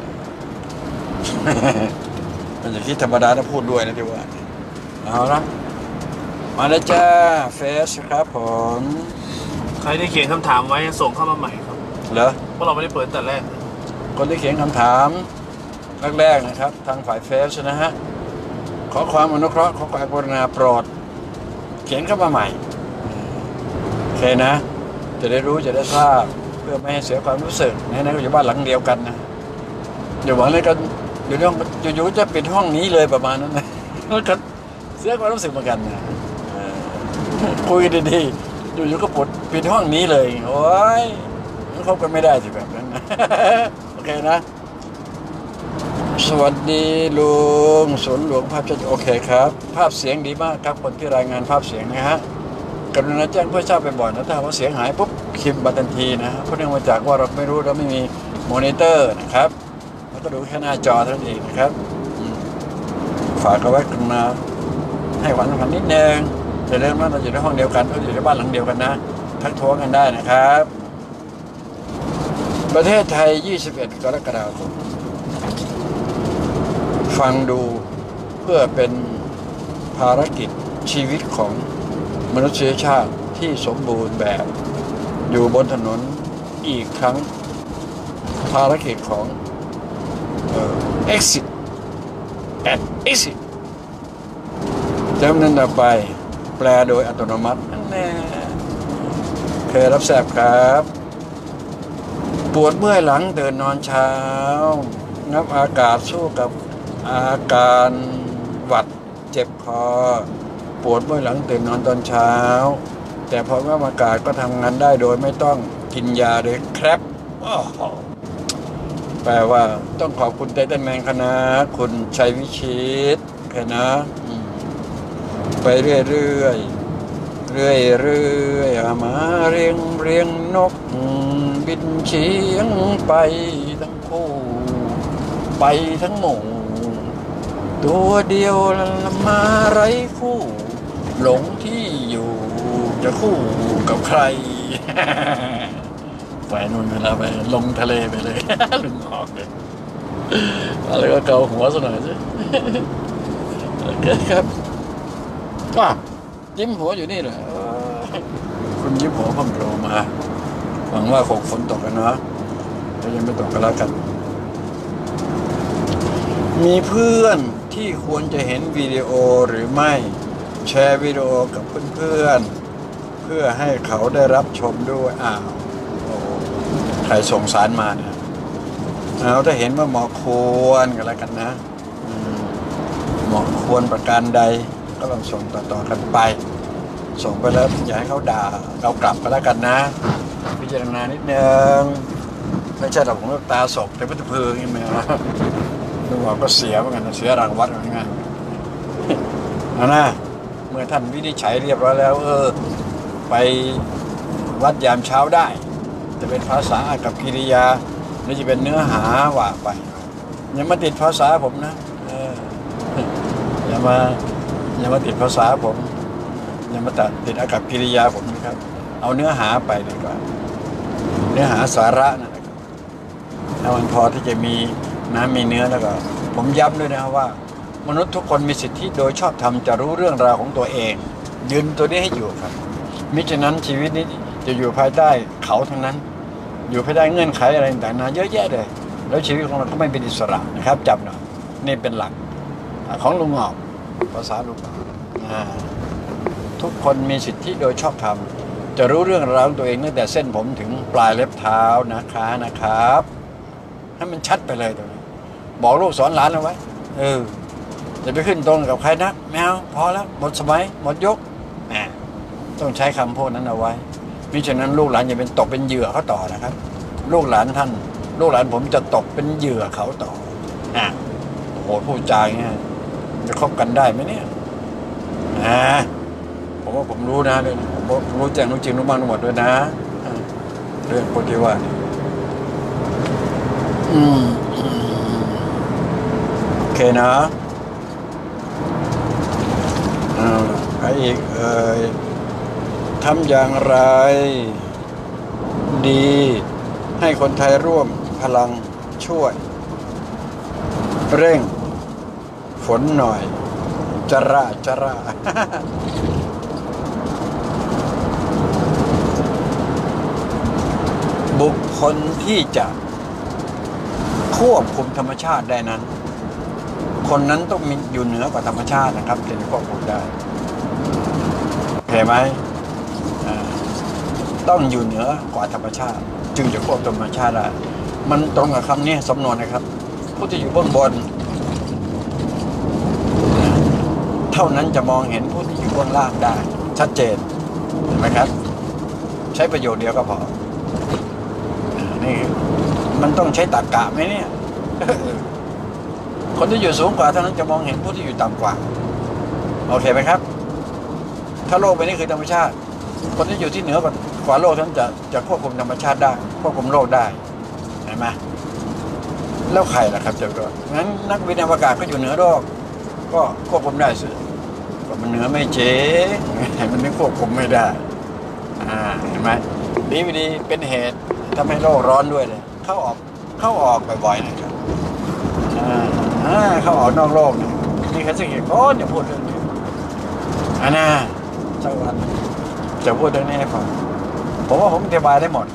[SPEAKER 2] มันจะคิดธรรมดาแล้วพูดด้วยนะที่ว่าเอาละมาแล้วจ้าเฟซครับผม
[SPEAKER 1] ใครที่เขียนคำถามไว้ส่งเข้ามาใหม่ครับ
[SPEAKER 2] เหรอ
[SPEAKER 1] เพราะเราไม่ได้เปิดแต่แรก
[SPEAKER 2] คนที่เขียนคำถามแรกๆนะครับทางฝ่ายเฟซนะฮะขอความอนุเคราะห์ขอความกรุณาโปรดเขียนเข้ามาใหม่โอเคนะจะได้รู้จะได้ทราบเพื่อไม่ให้เสียความรู้สึกในนั้นก็อยู่บ้านหลังเดียวกันนะอย่าหวังเลยกันอยู่จะปิดห้องนี้เลยประมาณนั้นนะก็เสียความรู้สึกเหมือนกันนะคุยดีๆอยู่ก็ปิดห้องนี้เลยโอ้ยมันคบกันไม่ได้สิแบบนั้นนะโอเคนะสวัสดีลุงสวนหลวงภาพชัดโอเคครับภาพเสียงดีมากครับคนที่รายงานภาพเสียงนะฮะกรุณาแจ้งเพื่อทราบไปบ่อยนะถ้าว่าเสียงหายปุ๊บคลิปบันทันทีนะเพราะเนื่องมาจากว่าเราไม่รู้เราไม่มีมอนิเตอร์นะครับก็ดูแค่หน้าจอเท่านั้นเองนะครับฝากเอาไว้กรุณาให้หวังนิดนึงแต่เรื่องนั้นเราอยู่ในห้องเดียวกันเราอยู่ในบ้านหลังเดียวกันนะทักท้วงกันได้นะครับ ประเทศไทย 21 กรกฎาคม ฟังดูเพื่อเป็นภารกิจชีวิตของมนุษยชาติที่สมบูรณ์แบบอยู่บนถนนอีกครั้งภารกิจของ exit and exit จำนั้นต่อไปแปลโดยอัตโนมัตินั่นแน่เคยรับแสบครับ ปวดเมื่อยหลังตื่นนอนเช้างับอากาศสู้กับอาการหวัดเจ็บคอปวดเมื่อยหลังตื่นนอนตอนเช้าแต่พองับอากาศก็ทำงานได้โดยไม่ต้องกินยาเลยครับแปลว่าต้องขอบคุณไททันแมนคณะคุณชัยวิชิตแค่นะไปเรื่อยมาเรียงนกบินเฉียงไปทั้งคู่ไปทั้งหมู่ตัวเดียวมาไร้คู่หลงที่อยู่จะคู่กับใคร ไปนู่นเวลาไปลงทะเลไปเลย ลึงออกเลยอะไรก็เกาหัวซะหน่อยสิโอเคครับก็ยิ้มหัวอยู่นี่แหละคุณยิ้มหัวผมโผล่มาหวังว่าคงฝนตกกันนะถ้ายังไม่ตกก็แล้วกันมีเพื่อนที่ควรจะเห็นวิดีโอหรือไม่แชร์วิดีโอกับเพื่อนๆเพื่อให้เขาได้รับชมด้วยใครส่งสารมาเนี่ยเอาถ้าเห็นว่าเหมาะควรกันแล้วกันนะเหมาะควรประการใดก็ลองส่งต่อๆกันไปส่งไปแล้วอย่าให้เขาด่าเรากลับก็แล้วกันนะพิจารณานิดนึงไม่ใช่เราผมก็ตาศกแต่พุทธเพลิงใช่ไหมลุงบอกก็เสียเหมือนกันเสียรางวัดเหมือนกันนะเมื่อท่านวินิจฉัยเรียบร้อยแล้วไปวัดยามเช้าได้จะเป็นภาษากับกิริยาหรือจะเป็นเนื้อหาว่าไปอย่ามาติดภาษาผมนะอย่ามาติดภาษาผมอย่ามาติดอากับกิริยาผมนะครับเอาเนื้อหาไปดีกว่าเนื้อหาสาระนะครับถ้ามันพอที่จะมีน้ำมีเนื้อแล้วก็ผมย้ำด้วยนะครับว่ามนุษย์ทุกคนมีสิทธิโดยชอบธรรมจะรู้เรื่องราวของตัวเองยืนตัวนี้ให้อยู่ครับมิฉะนั้นชีวิตนี้จะอยู่ภายใต้เขาทั้งนั้นอยู่ภายใต้เงื่อนไขอะไรต่างๆนาเยอะแยะเลยแล้วชีวิตของเราก็ไม่เป็นอิสระนะครับจับหน่อยนี่เป็นหลักของลุงหอกภาษาลุงหอกทุกคนมีสิทธิโดยชอบธรรมจะรู้เรื่องราวของตัวเองตั้งแต่เส้นผมถึงปลายเล็บเท้านะครับให้มันชัดไปเลยตรงนี้บอกลูกสอนหลานเอาไว้จะไปขึ้นตรงกับใครนักแมวพอแล้วหมดสมัยหมดยกต้องใช้คำพูดนั้นเอาไว้มิฉะนั้นลูกหลานอย่าเป็นตกเป็นเหยื่อเขาต่อนะครับลูกหลานท่านลูกหลานผมจะตกเป็นเหยื่อเขาต่อโอ้โหพูดจาอย่างเงี้ยจะคบกันได้ไหมเนี่ยผมว่าผมรู้นะเลยผมรู้แจ้งรู้จริงรู้บ้างรู้หมดด้วยนะเรื่องคนที่ว่าโอเคนะใครอีกทำอย่างไรดีให้คนไทยร่วมพลังช่วยเร่งฝนหน่อยจระบุคคลที่จะควบคุมธรรมชาติได้นั้นคนนั้นต้องมีอยู่เหนือกว่าธรรมชาตินะครับถึงจะควบคุมได้เห็นไหมต้องอยู่เหนือกว่าธรรมชาติจึงจะควบคุมธรรมชาติได้มันตรงกับคำนี้สำนวนนะครับผู้ที่อยู่เบื้องบนเท่านั้นจะมองเห็นผู้ที่อยู่เบื้องล่างได้ชัดเจนเห็นไหมครับใช้ประโยชน์เดียวก็พอนี่มันต้องใช้ตรรกะไหมเนี่ย คนที่อยู่สูงกว่าเท่านั้นจะมองเห็นผู้ที่อยู่ต่ำกว่าโอเคไหมครับถ้าโลกใบนี้คือธรรมชาติคนที่อยู่ที่เหนือกว่าโลกนั้นจะควบคุมธรรมชาติได้ควบคุมโลกได้เห็นไหมแล้วใครล่ะครับจะรู้งั้นนักวิทยาศาสตร์ก็อยู่เหนือโลกก็ควบคุมได้สิก็มันเหนือไม่เจ๊มันไม่ควบคุมไม่ได้เห็นไหมดีไม่ดีเป็นเหตุทำให้โลกร้อนด้วยเลยเข้าออกบ่อยๆนะครับเข้าออกนอกโลกนี่เขาจะเห็นโอ้อย่าพูดเรื่องนี้น่าสักวันจะพูดเรื่องนี้ให้ฟังผมว่าผมอธิบายได้หมด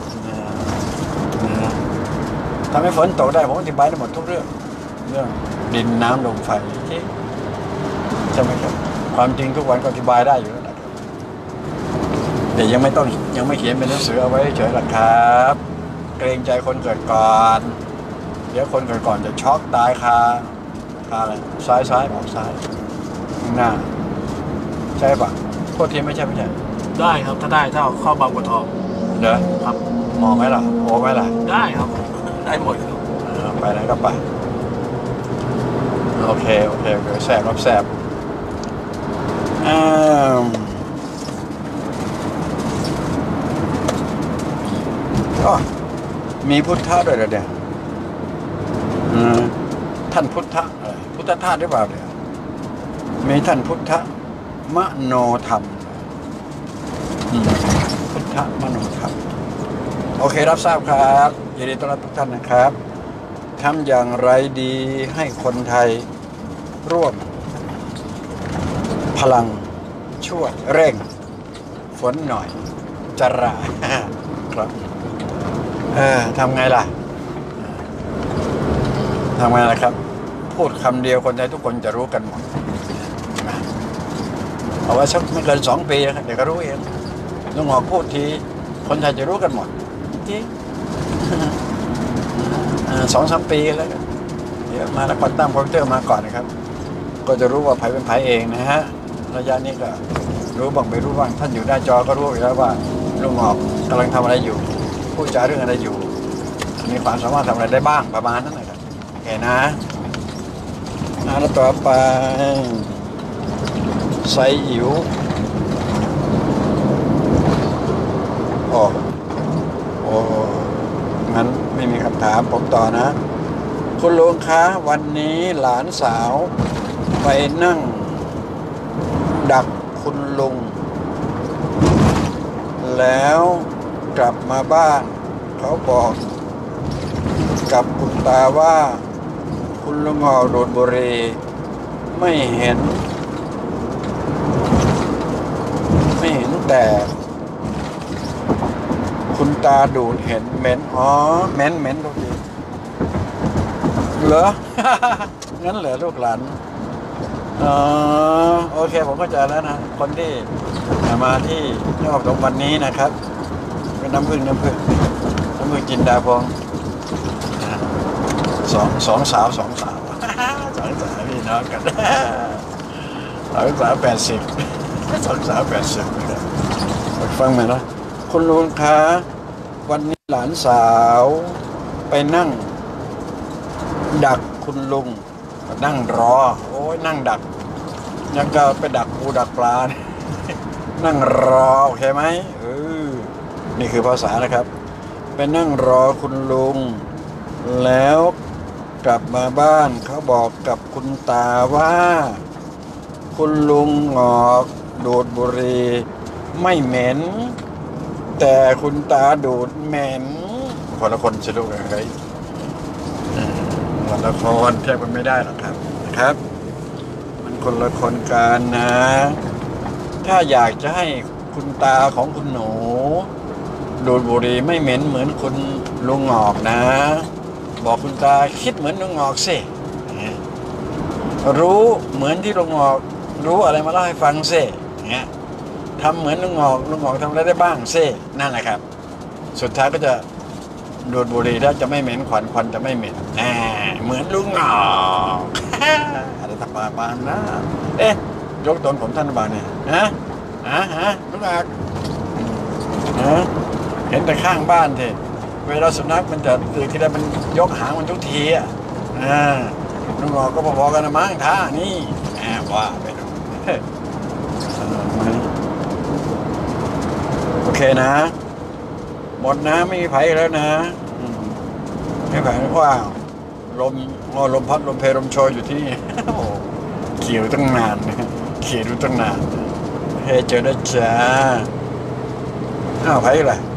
[SPEAKER 2] ทำให้ฝนตกได้ผมอธิบายได้หมดทุกเรื่องดินน้ำลมไฟใช่ไหมครับความจริงทุกวันก็อธิบายได้อยู่แล้วนะครับแต่ยังไม่เขียนเป็นหนังสือเอาไว้เฉยหรอกครับเกรงใจคนเกิดก่อนเดี๋ยวคนเกิดก่อนจะช็อกตายคาอะไรซ้ายออกซ้ายหน้าใช่ปะโทษทีไม่ใช่
[SPEAKER 1] ได้ครับถ้าเอาเข้าบางบัวทอง
[SPEAKER 2] เด้อ
[SPEAKER 1] ครับ
[SPEAKER 2] มองไหมล่ะโอ้ไหมล่ะ
[SPEAKER 1] ได้ครับได้หมดครับ
[SPEAKER 2] ไปไหนก็ไปโอเคแสบรับแสบก็มีพุทธะด้วยเดี๋ยวท่านพุทธทาสหรือเปล่าเนี่ยมีท่านพุทธมโนธรรมพุทธมโนธรรมโอเครับทราบครับยินดีต้อนรับทุกท่านนะครับทำอย่างไรดีให้คนไทยร่วมพลังช่วยเร่งฝนหน่อยจราครับทำไงล่ะครับพูดคำเดียวคนไทยทุกคนจะรู้กันหมดเอาไว้สักไม่เกิน2 ปีเดี๋ยวก็รู้เองลุงหอกพูดทีคนไทยจะรู้กันหมดจริง2-3 ปีแล้วเดี๋ยวมาแล้วก่อนตั้งคอมพิวเตอร์มาก่อนนะครับก็จะรู้ว่าไผเป็นไผเองนะฮะระยะนี้ก็รู้บ้างไม่รู้บ้างท่านอยู่หน้าจอก็รู้อยู่แล้วว่าลุงหอกกำลังทำอะไรอยู่พูดจาเรื่องอะไรอยู่มีความสามารถทำอะไรได้บ้างประมาณนั้นนะครับโอเคนะแล้วต่อไปไซอิ๋วโอ้งั้นไม่มีคำถามผมต่อนะคุณลุงคะวันนี้หลานสาวไปนั่งดักคุณลุงแล้วกลับมาบ้านเขาบอกกับคุณตาว่าคุณลุงโดนบุหรี่ไม่เห็นแต่คุณตาดูดเห็นเหม็นเหม็นทุกทีเหรอ งั้นเหรอลูกหลานโอเคผมเข้าใจแล้วนะคนที่มาที่ยอดตรงวันนี้นะครับเป็นน้ำผึ้งจินดาพงสองสาวพี่น้องกัน2 สาว 80 2 สาว 80นะครับฟังไหมนะคุณลุงคะวันนี้หลานสาวไปนั่งดักคุณลุงนั่งรอโอ้ยนั่งดักยังก็ไปดักปูดักปลา นั่งรอโอเคไหมนี่คือภาษานะครับไปนั่งรอคุณลุงแล้วกลับมาบ้านเขาบอกกับคุณตาว่าคุณลุงหงอกดูดบุหรี่ไม่เหม็นแต่คุณตาดูดเหม็นคนละคนสิลูกอะไรคนละคนเทียบกันไม่ได้หรอกครับนะครับมันคนละคนกันนะถ้าอยากจะให้คุณตาของคุณหนูดูดบุหรี่ไม่เหม็นเหมือนคุณลุงหงอกนะบอกคุณตาคิดเหมือนลุงหงอกสิรู้เหมือนที่ลุงหงอกรู้อะไรมาเล่าให้ฟังสิเนี่ยทำเหมือนลุงหงอกทำอะไรได้บ้างสินั่นแหละครับสุดท้ายก็จะดูดบุหรี่แล้วจะไม่เหม็นควันจะไม่เหม็นเหมือนลุงหงอกอะไรต่างๆมานะยกตนผมท่านบ้างเนี่ยลุงหงอกเห็นแต่ข้างบ้านเถอะเวลาสุนัขมันจะตื่นทีไรมันยกหางมันทุกทีลุงหงอกก็พอๆกันนะมั้งท่านี่ว่าไปดูโอเคนะหมดนะไม่มีไผ่แล้วนะไม่ไผ่เพราะว่าลมพัดลมเพลลมโชยอยู่ที่นี่เขี่ยวตั้งนานเขี่ยดูตั้งนานเจอได้จ้าอ้าวใครล่ะ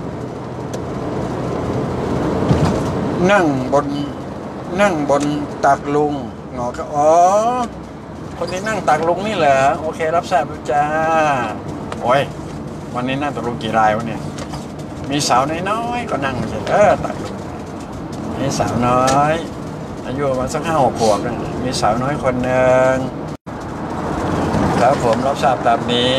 [SPEAKER 2] นั่งบนตักลุงงอก็อ๋อคนที่นั่งตักลุงนี่เหรอโอเครับทราบแล้วจ้าโอ้ยวันนี้นั่งตักลุงกี่รายวะเนี่ยมีสาวน้อยๆก็นั่งเฉยตักลุงมีสาวน้อยอายุประมาณสัก5-6 ขวบนะมีสาวน้อยคนหนึ่งครับผมรับทราบตามนี้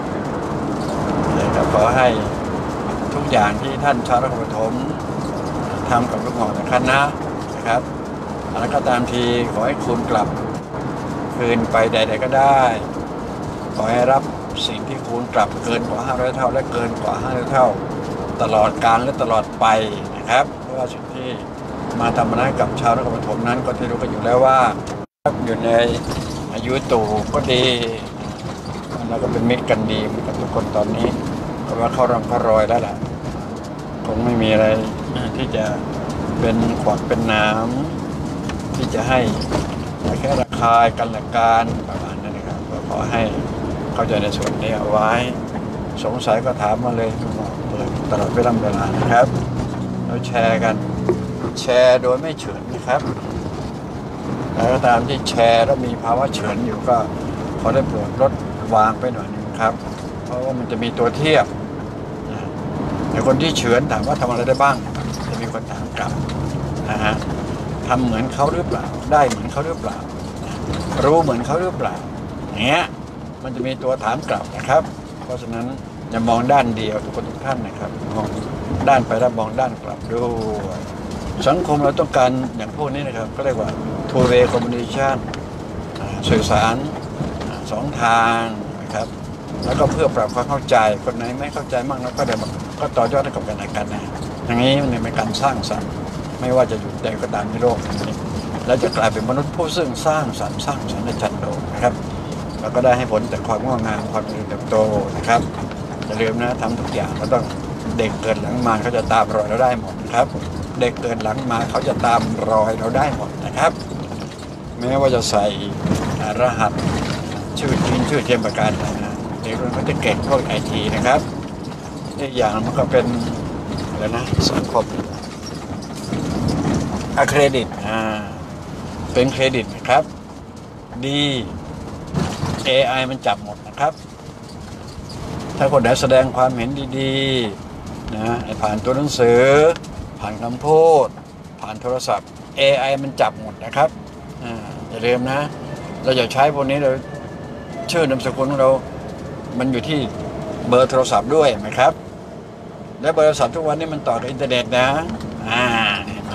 [SPEAKER 2] ก็ขอให้ทุกอย่างที่ท่านชาวนครปฐมทำกับลูกหอในคณะนะครับอะไรก็ตามทีขอให้คุณกลับคืนไปใดๆก็ได้ขอให้รับสิ่งที่คุณกลับเกินกว่า500 เท่าและเกินกว่า500 เท่าตลอดกาลและตลอดไปนะครับเพราะว่าสิ่งที่มาทำให้กับชาวนครปฐมนั้นก็ที่รู้กันอยู่แล้วว่าอยู่ในอายุตู่ก็ดีแล้วก็เป็นมิตรกันดีกับทุกคนตอนนี้เพราะว่าเข้ารองเข้ารอยแล้วล่ะคงไม่มีอะไรที่จะเป็นขวากเป็นน้ำที่จะให้แค่ระคายกันละกันประมาณนั้นนะครับก็ขอให้เข้าใจในส่วนนี้เอาไว้สงสัยก็ถามมาเลยเปิดตลอดเวลานะครับเราแชร์กันแชร์โดยไม่เฉือนนะครับแล้วก็ตามที่แชร์แล้วมีภาวะเฉือนอยู่ก็ขอได้โปรดลดวางไปหน่อยนึงครับเพราะว่ามันจะมีตัวเทียบแต่คนที่เฉือนถามว่าทำอะไรได้บ้างจะมีคนถามกลับนะฮะทำเหมือนเขาหรือเปล่าได้เหมือนเขาหรือเปล่ารู้เหมือนเขาหรือเปล่าอย่างเงี้ยมันจะมีตัวถามกลับนะครับเพราะฉะนั้นอย่ามองด้านเดียวทุกคนทุกท่านนะครับมองด้านไปแล้วมองด้านกลับด้วยสังคมเราต้องการอย่างพวกนี้นะครับก็เรียกว่า two way communication สื่อสาร2 ทางนะครับแล้วก็เพื่อปรับความเข้าใจคนไหนไม่เข้าใจมากแล้วก็เดี๋ยวก็ต่อยอดให้กับกันและกันนะอย่างนี้มันเป็นการสร้างสรรค์ไม่ว่าจะอยู่ใดก็ตามในโลกนี้แล้วจะกลายเป็นมนุษย์ผู้ซึ่งสร้างสรรค์ในจันโลกนะครับแล้วก็ได้ให้ผลจากความงอกงามความเจริญเติบโตนะครับอย่าลืมนะทำทุกอย่างก็ต้องเด็กเกิดหลังมาเขาจะตามรอยเราได้หมดนะครับเด็กเกิดหลังมาเขาจะตามรอยเราได้หมดนะครับแม้ว่าจะใส่รหัสชื่อจริงชื่อเทียมประการนะเด็กมันก็จะเก่งพวกไอทีนะครับอีกอย่างมันก็เป็นอะไรนะสังคมเครดิตเป็นเครดิตนะครับดี AI มันจับหมดนะครับถ้าคนไหนแสดงความเห็นดีๆนะผ่านตัวหนังสือผ่านคำพูดผ่านโทรศัพท์ AI มันจับหมดนะครับอย่าลืมนะเราอย่าใช้พวกนี้เราชื่อนามสกุลของเรามันอยู่ที่เบอร์โทรศัพท์ด้วยไหมครับและเบอร์โทรศัพท์ทุกวันนี้มันต่อกับอินเทอร์เน็ตนะเห็นไหม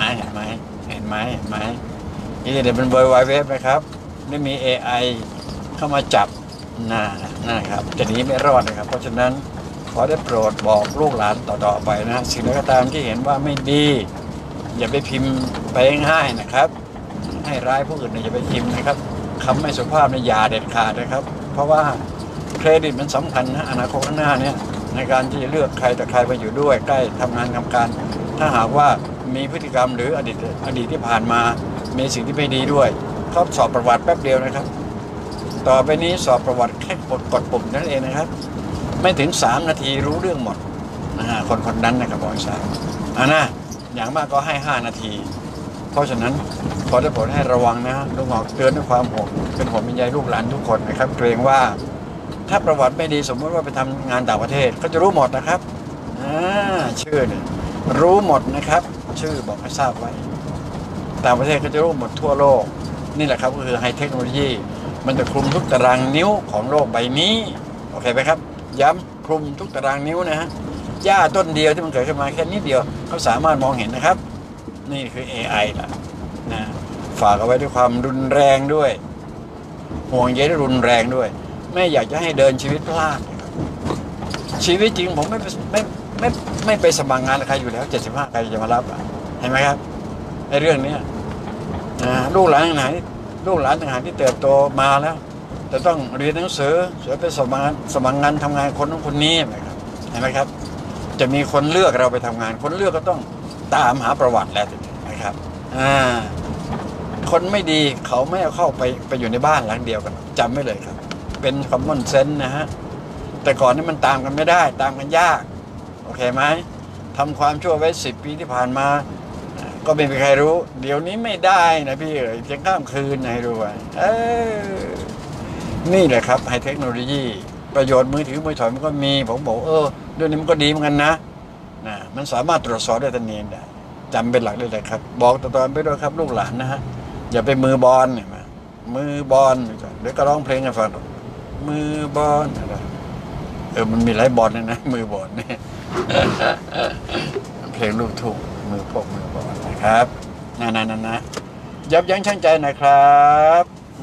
[SPEAKER 2] อินเทอร์เน็ตเป็นเบอร์ไวเว็บนะครับไม่มี AI เข้ามาจับนะครับจะหนีไม่รอดนะครับเพราะฉะนั้นขอได้โปรดบอกลูกหลานต่อๆไปนะสิ่งใดก็ตามที่เห็นว่าไม่ดีอย่าไปพิมพ์ไปง่ายนะครับให้ร้ายผู้อื่นอย่าไปพิมพ์นะครับคำไม่สุภาพในอย่าเด็ดขาดนะครับเพราะว่าเครดิตมันสำคัญนะอนาคตข้างหน้าเนี่ยในการที่จะเลือกใครแต่ใครไปอยู่ด้วยใกล้ทำงานทำการถ้าหากว่ามีพฤติกรรมหรืออดีตที่ผ่านมามีสิ่งที่ไม่ดีด้วยเขาสอบประวัติแป๊บเดียวนะครับต่อไปนี้สอบประวัติแค่กดปุ่มนั่นเองนะครับไม่ถึง3 นาทีรู้เรื่องหมดคนนั้นนะครับบริษัทอย่างมากก็ให้5 นาทีเพราะฉะนั้นขอได้โปรดให้ระวังนะลูกหอกเตือนด้วยความห่วงเป็นห่วงเป็นใยลูกหลานทุกคนนะครับเกรงว่าถ้าประวัติไม่ดีสมมติว่าไปทำงานต่างประเทศก็จะรู้หมดนะครับชื่อเนี่ยรู้หมดนะครับชื่อบอกให้ทราบไว้ต่างประเทศก็จะรู้หมดทั่วโลกนี่แหละครับก็คือไฮเทคโนโลยีมันจะคลุมทุกตารางนิ้วของโลกใบนี้โอเคไหมครับย้ำคลุมทุกตารางนิ้วนะฮะหญ้าต้นเดียวที่มันเกิดขึ้นมาแค่นิดเดียวเขาสามารถมองเห็นนะครับนี่คือ AI ล่ะนะฝากเอาไว้ด้วยความรุนแรงด้วยห่วงใยด้วยรุนแรงด้วยไม่อยากจะให้เดินชีวิตพลาดชีวิตจริงผมไม่ไปสมัครงานใครอยู่แล้ว75ใครจะมารับเห็นไหมครับในเรื่องนี้ลูกหลานต่างหากที่เติบโตมาแล้วจะต้องเรียนหนังสือไปสมัครงานทำงานคนนี้เห็นไหมครับจะมีคนเลือกเราไปทำงานคนเลือกก็ต้องตามหาประวัติแล้วนะครับคนไม่ดีเขาไม่เอาเข้าไปอยู่ในบ้านหลังเดียวกันจำไว้เลยครับเป็นคอมมอนเซนส์นะฮะแต่ก่อนนี่มันตามกันไม่ได้ตามกันยากโอเคไหมทำความชั่วไว้10 ปีที่ผ่านมาก็ไม่มีใครรู้ เดี๋ยวนี้ไม่ได้นะพี่เพียงข้ามคืนให้รู้ไว้นี่แหละครับไฮเทคโนโลยีประโยชน์มือถือมือถอยมันก็มีผมบอกเรื่องนี้มันก็ดีเหมือนกันนะมันสามารถตรวจสอบได้ทันทีได้จำเป็นหลักได้เลยครับบอกต่อๆไปด้วยครับลูกหลานนะฮะอย่าไปมือบอลเนี่ยมือบอลเดี๋ยวก็ร้องเพลงให้ฟังมือบอลมันมีหลายบอลนะมือบอลเนี่ยเพลงลูกทุ่งมือบอลนะครับนะยับยั้งชั่งใจหน่อยครับ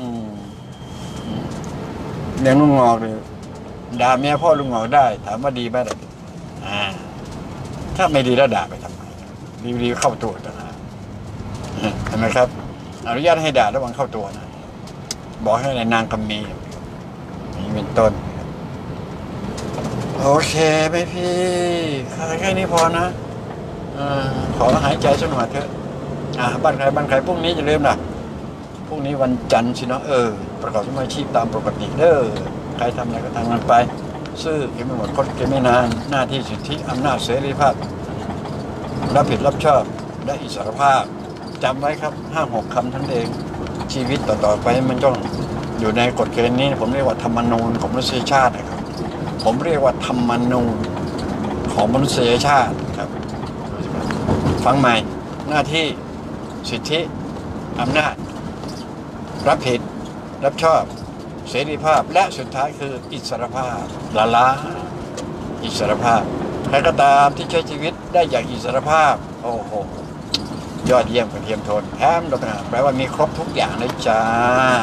[SPEAKER 2] เลี้ยงลุงงอกเลยด่าเมียพ่อลุงงอกได้ถามว่าดีไหมล่ะถ้าไม่ดีแล้วด่าไปทำไมดีเข้าตัวนะเห็นไหมครับอนุญาตให้ด่าระหว่างเข้าตัวนะบอกให้ในนางคำมีนี่เป็นต้นโอเคไหมพี่แค่นี้พอนะขอหายใจสักหน่อยเถอะบ้านใครพรุ่งนี้อย่าลืมนะพรุ่งนี้วันจันทร์สินะประกอบอาชีพตามปกติใครทำอะไรก็ทำมันไปซื่อเก็บไม่หมดคดเก็บไม่นานหน้าที่สิทธิอำนาจเสรีภาพรับผิดรับชอบและอิสรภาพจำไว้ครับ5-6 คำทั้งเองชีวิตต่อไปมันต้องอยู่ในกฎเกณฑ์นี้ผมเรียกว่าธรรมนูญของมนุษยชาตินะครับผมเรียกว่าธรรมนูญของมนุษยชาติครับฟังใหม่หน้าที่สิทธิอำนาจรับผิดรับชอบเสรีภาพและสุดท้ายคืออิสรภาพอิสรภาพใครก็ตามที่ใช้ชีวิตได้อย่างอิสรภาพโอ้โหยอดเยี่ยมเป็นเทียมทนแถมดอกแปลว่ามีครบทุกอย่างเลยจ้า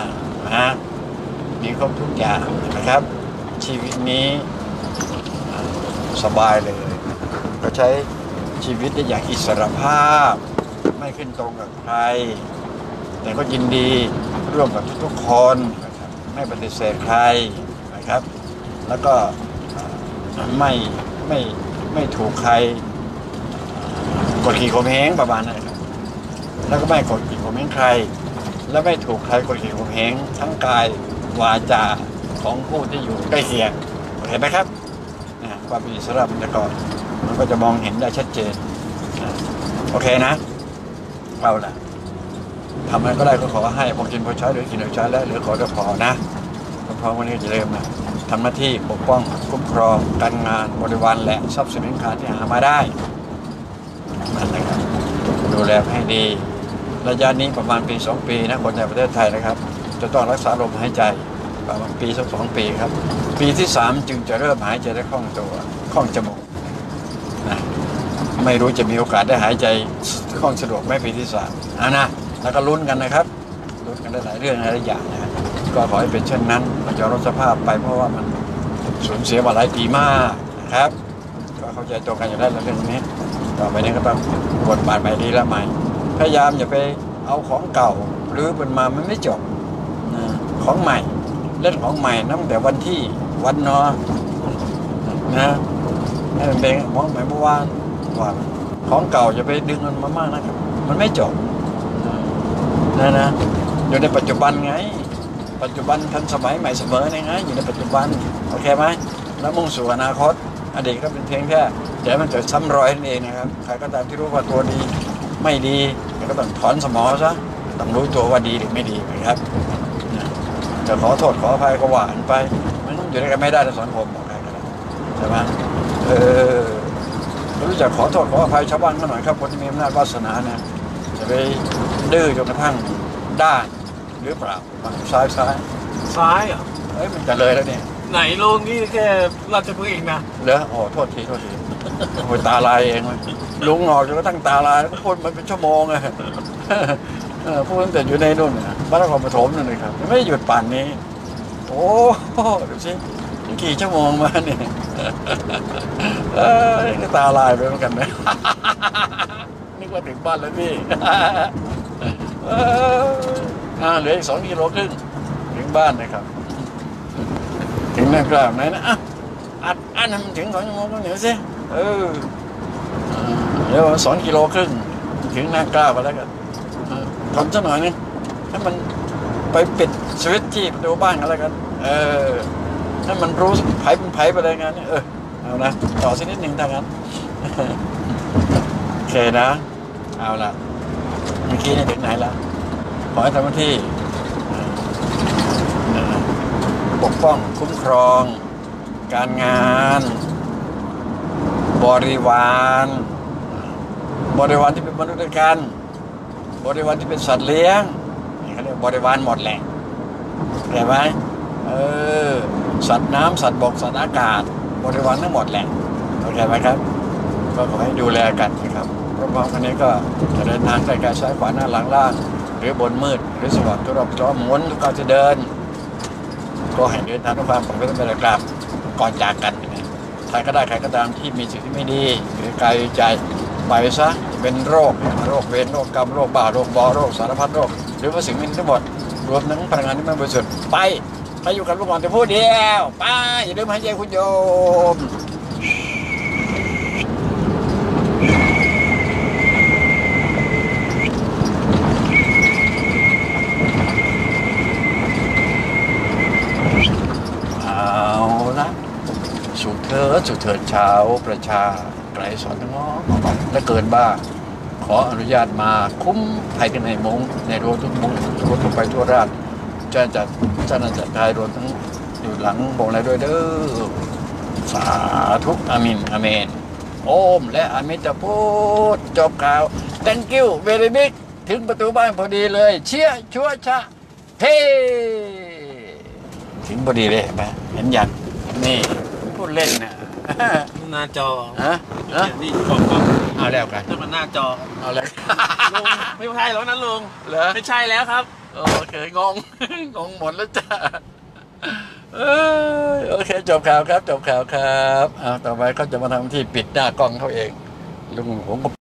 [SPEAKER 2] มีครบทุกอย่างนะครับชีวิตนี้สบายเลยก็ใช้ชีวิตได้อย่างอิสรภาพไม่ขึ้นตรงกับใครแต่ก็ยินดีร่วมกับทุกๆคนนะครับไม่ปฏิเสธใครนะครับแล้วก็ไม่ถูกใครกดขี่ข่มเหงประมาณนั้นครับแล้วก็ไม่กดขี่ข่มเหงใครและไม่ถูกใครกดขี่ข่มเหงทั้งกายวาจาของผู้ที่อยู่ใกล้เคียงเห็นไหมครับความเป็นอิสระมันก็จะมองเห็นได้ชัดเจนโอเคนะเอาล่ะทำอะไรก็ได้ก็ขอให้พอกินพอใช้หรือกินหรือใช้แล้วหรือขอจะพอนะพอวันนี้จะเริ่มนะทำหน้าที่ปกป้องคุ้มครองการงานบริวารและทรัพย์สินที่หามาได้นั่นนะครับดูแลให้ดีระยะนี้ประมาณ1-2 ปีนะคนในประเทศไทยนะครับจะต้องรักษาลมหายใจประมาณ1-2 ปีครับปีที่3จึงจะเริ่มหายใจได้คล่องตัวคล่องจมูกนะไม่รู้จะมีโอกาสได้หายใจคล่องสะดวกไหมปีที่3นะแล้วก็ลุ้นกันนะครับลุ้นกันได้หลายเรื่องหลายอย่างนะก็ขอให้เป็นเช่นนั้นมันจะลดสภาพไปเพราะว่ามันสูญเสียมาหลายปีมากนะครับก็เข้าใจตรงกันอย่างได้เรื่องนี้ต่อไปนี้ก็ต้องบทบาทใหม่ดีละใหม่พยายามอย่าไปเอาของเก่าหรือเป็นมามันไม่จบของใหม่เล่นของใหม่ตั้งแต่วันที่วันนอนะให้มันเป็นของใหม่เมื่อวานว่าของเก่าจะไปดึงมันมามากนะครับมันไม่จบนะอยู่ในปัจจุบันไงปัจจุบันทันสมัยใหม่เสมอไงอยู่ในปัจจุบันโอเคไหมแล้วมุ่งสู่อนาคตอดีตก็เป็นเพียงแค่เดี๋ยวมันเกิดซ้ำรอยนั่นเองนะครับใครก็ตามที่รู้ว่าตัวดีไม่ดีก็ต้องถอนสมอซะต้องรู้ตัวว่าดีหรือไม่ดีนะครับจะขอโทษขออภัยก็หวานไปมันอยู่ด้วยกันไม่ได้ในสังคมบอกใครก็ได้ใช่ไหมรู้จักขอโทษขออภัยชาวบ้านก็หน่อยครับคนที่มีอำนาจวาสนาเนี่ยจะไปดื้อจนกระทั่งได้หรือเปล่าซ้าย
[SPEAKER 1] เหรอ
[SPEAKER 2] มันจะเลยแล้วเนี่ย
[SPEAKER 1] ไหนลงนี่แค่ราชพฤกษ์เองนะ
[SPEAKER 2] เหรอโทษทีโอ้ยตาลายเองเลยลุงงอกจนกระทั่งตาลายแล้วก็พูดมันเป็นชั่วโมงเลยพูดตั้งแต่อยู่ในนู่นบ้านนครปฐมนั่นเลยครับไม่ได้หยุดป่านนี้โอ้ดูสิกี่ชั่วโมงมาเนี่ยตาลายไปเหมือนกันนะนึกว่าถึงบ้านแล้วพี่เหลืออีก2 กิโลครึ่งถึงบ้านนะครับถึงนั่นกล้าไหนนะอันนั้นถึง2 ชั่วโมงก็เหนียวสิเดี๋ยว2 กิโลครึ่งถึงนั่นกล้าไปแล้วกันทำซะหน่อยนึงให้มันไปปิดสวิตช์ที่ประตูบ้านกันแล้วกันให้มันรู้ไผเป็นไผไปอะไรงานนี่เอานะต่อสักนิดหนึ่งถ้างั้น โอเคนะ เอาละเมื่อกี้เนี่ยถึงไหนละขอให้ทำหน้าที่ปกป้องคุ้มครอง การงาน บริวารที่เป็นมนุษย์ด้วยกันบริวารที่เป็นสัตว์เลี้ยงนี่เขาเรียกบริวารหมดแหละเข้าใจไหมสัตว์น้ำสัตว์บกสัตว์อากาศบริวารทั้งหมดแหละเข้าใจไหมครับก็ขอให้ดูแลกันนะครับพร้อมๆกันนี้ก็จะเดินทางไกลๆซ้ายขวาหน้าหลังล่างหรือบนมืดหรือสว่างทุกรอบจอหมุนทุกการจะเดินก็ให้เดินทางด้วยความปลอดภัยเป็นระดับก่อนจากกันใครก็ได้ใครก็ตามที่มีสิ่งที่ไม่ดีหรือกายใจไปซะเป็นโรคเวรโรคกรรมโรคบ้าโรคบอโรคสารพัดโรคหรือว่าสิ่งนี้ทั้งหมดรวมทั้งพลังงานที่ไม่บริสุทธิ์ไปอยู่กับลูกก่อนแต่พูดเดียวไปอย่าลืมหายใจคุณโยมเอาละสุขเถิดชาวประชาไกลสอนทั้งน้องและเกินบ้าขออนุญาตมาคุ้มภัยกันในมุ้งในรั้วทุกมุ้งรั้วทุกไปทั่วราชเจ้าจะทายรวมทั้งอยู่หลังวงอะไรด้วยเด้อสาธุอามินอาเมนโอมและอามิตาพุทธจบข่าว thank you very big ถึงประตูบ้านพอดีเลยเชี่ยชัวชะเฮ้ถึงพอดีเลยเห็นไหมเห็นยังนี่พูดเล่นนะ
[SPEAKER 1] หน้าจอ
[SPEAKER 2] ฮะ
[SPEAKER 1] นี่กล้อง
[SPEAKER 2] เอาแล้วกัน
[SPEAKER 1] นั่นมันหน้าจอ
[SPEAKER 2] เอาแล้ว
[SPEAKER 1] ลุงไม่ใช่แล้วนะลุง
[SPEAKER 2] เหรอ
[SPEAKER 1] ไม่ใช่แล้วครับ
[SPEAKER 2] โอเคงง งงหมดแล้วจ้าโอเคจบข่าวครับต่อไปเขาจะมาทำที่ปิดหน้ากล้องเขาเองลุงผมก็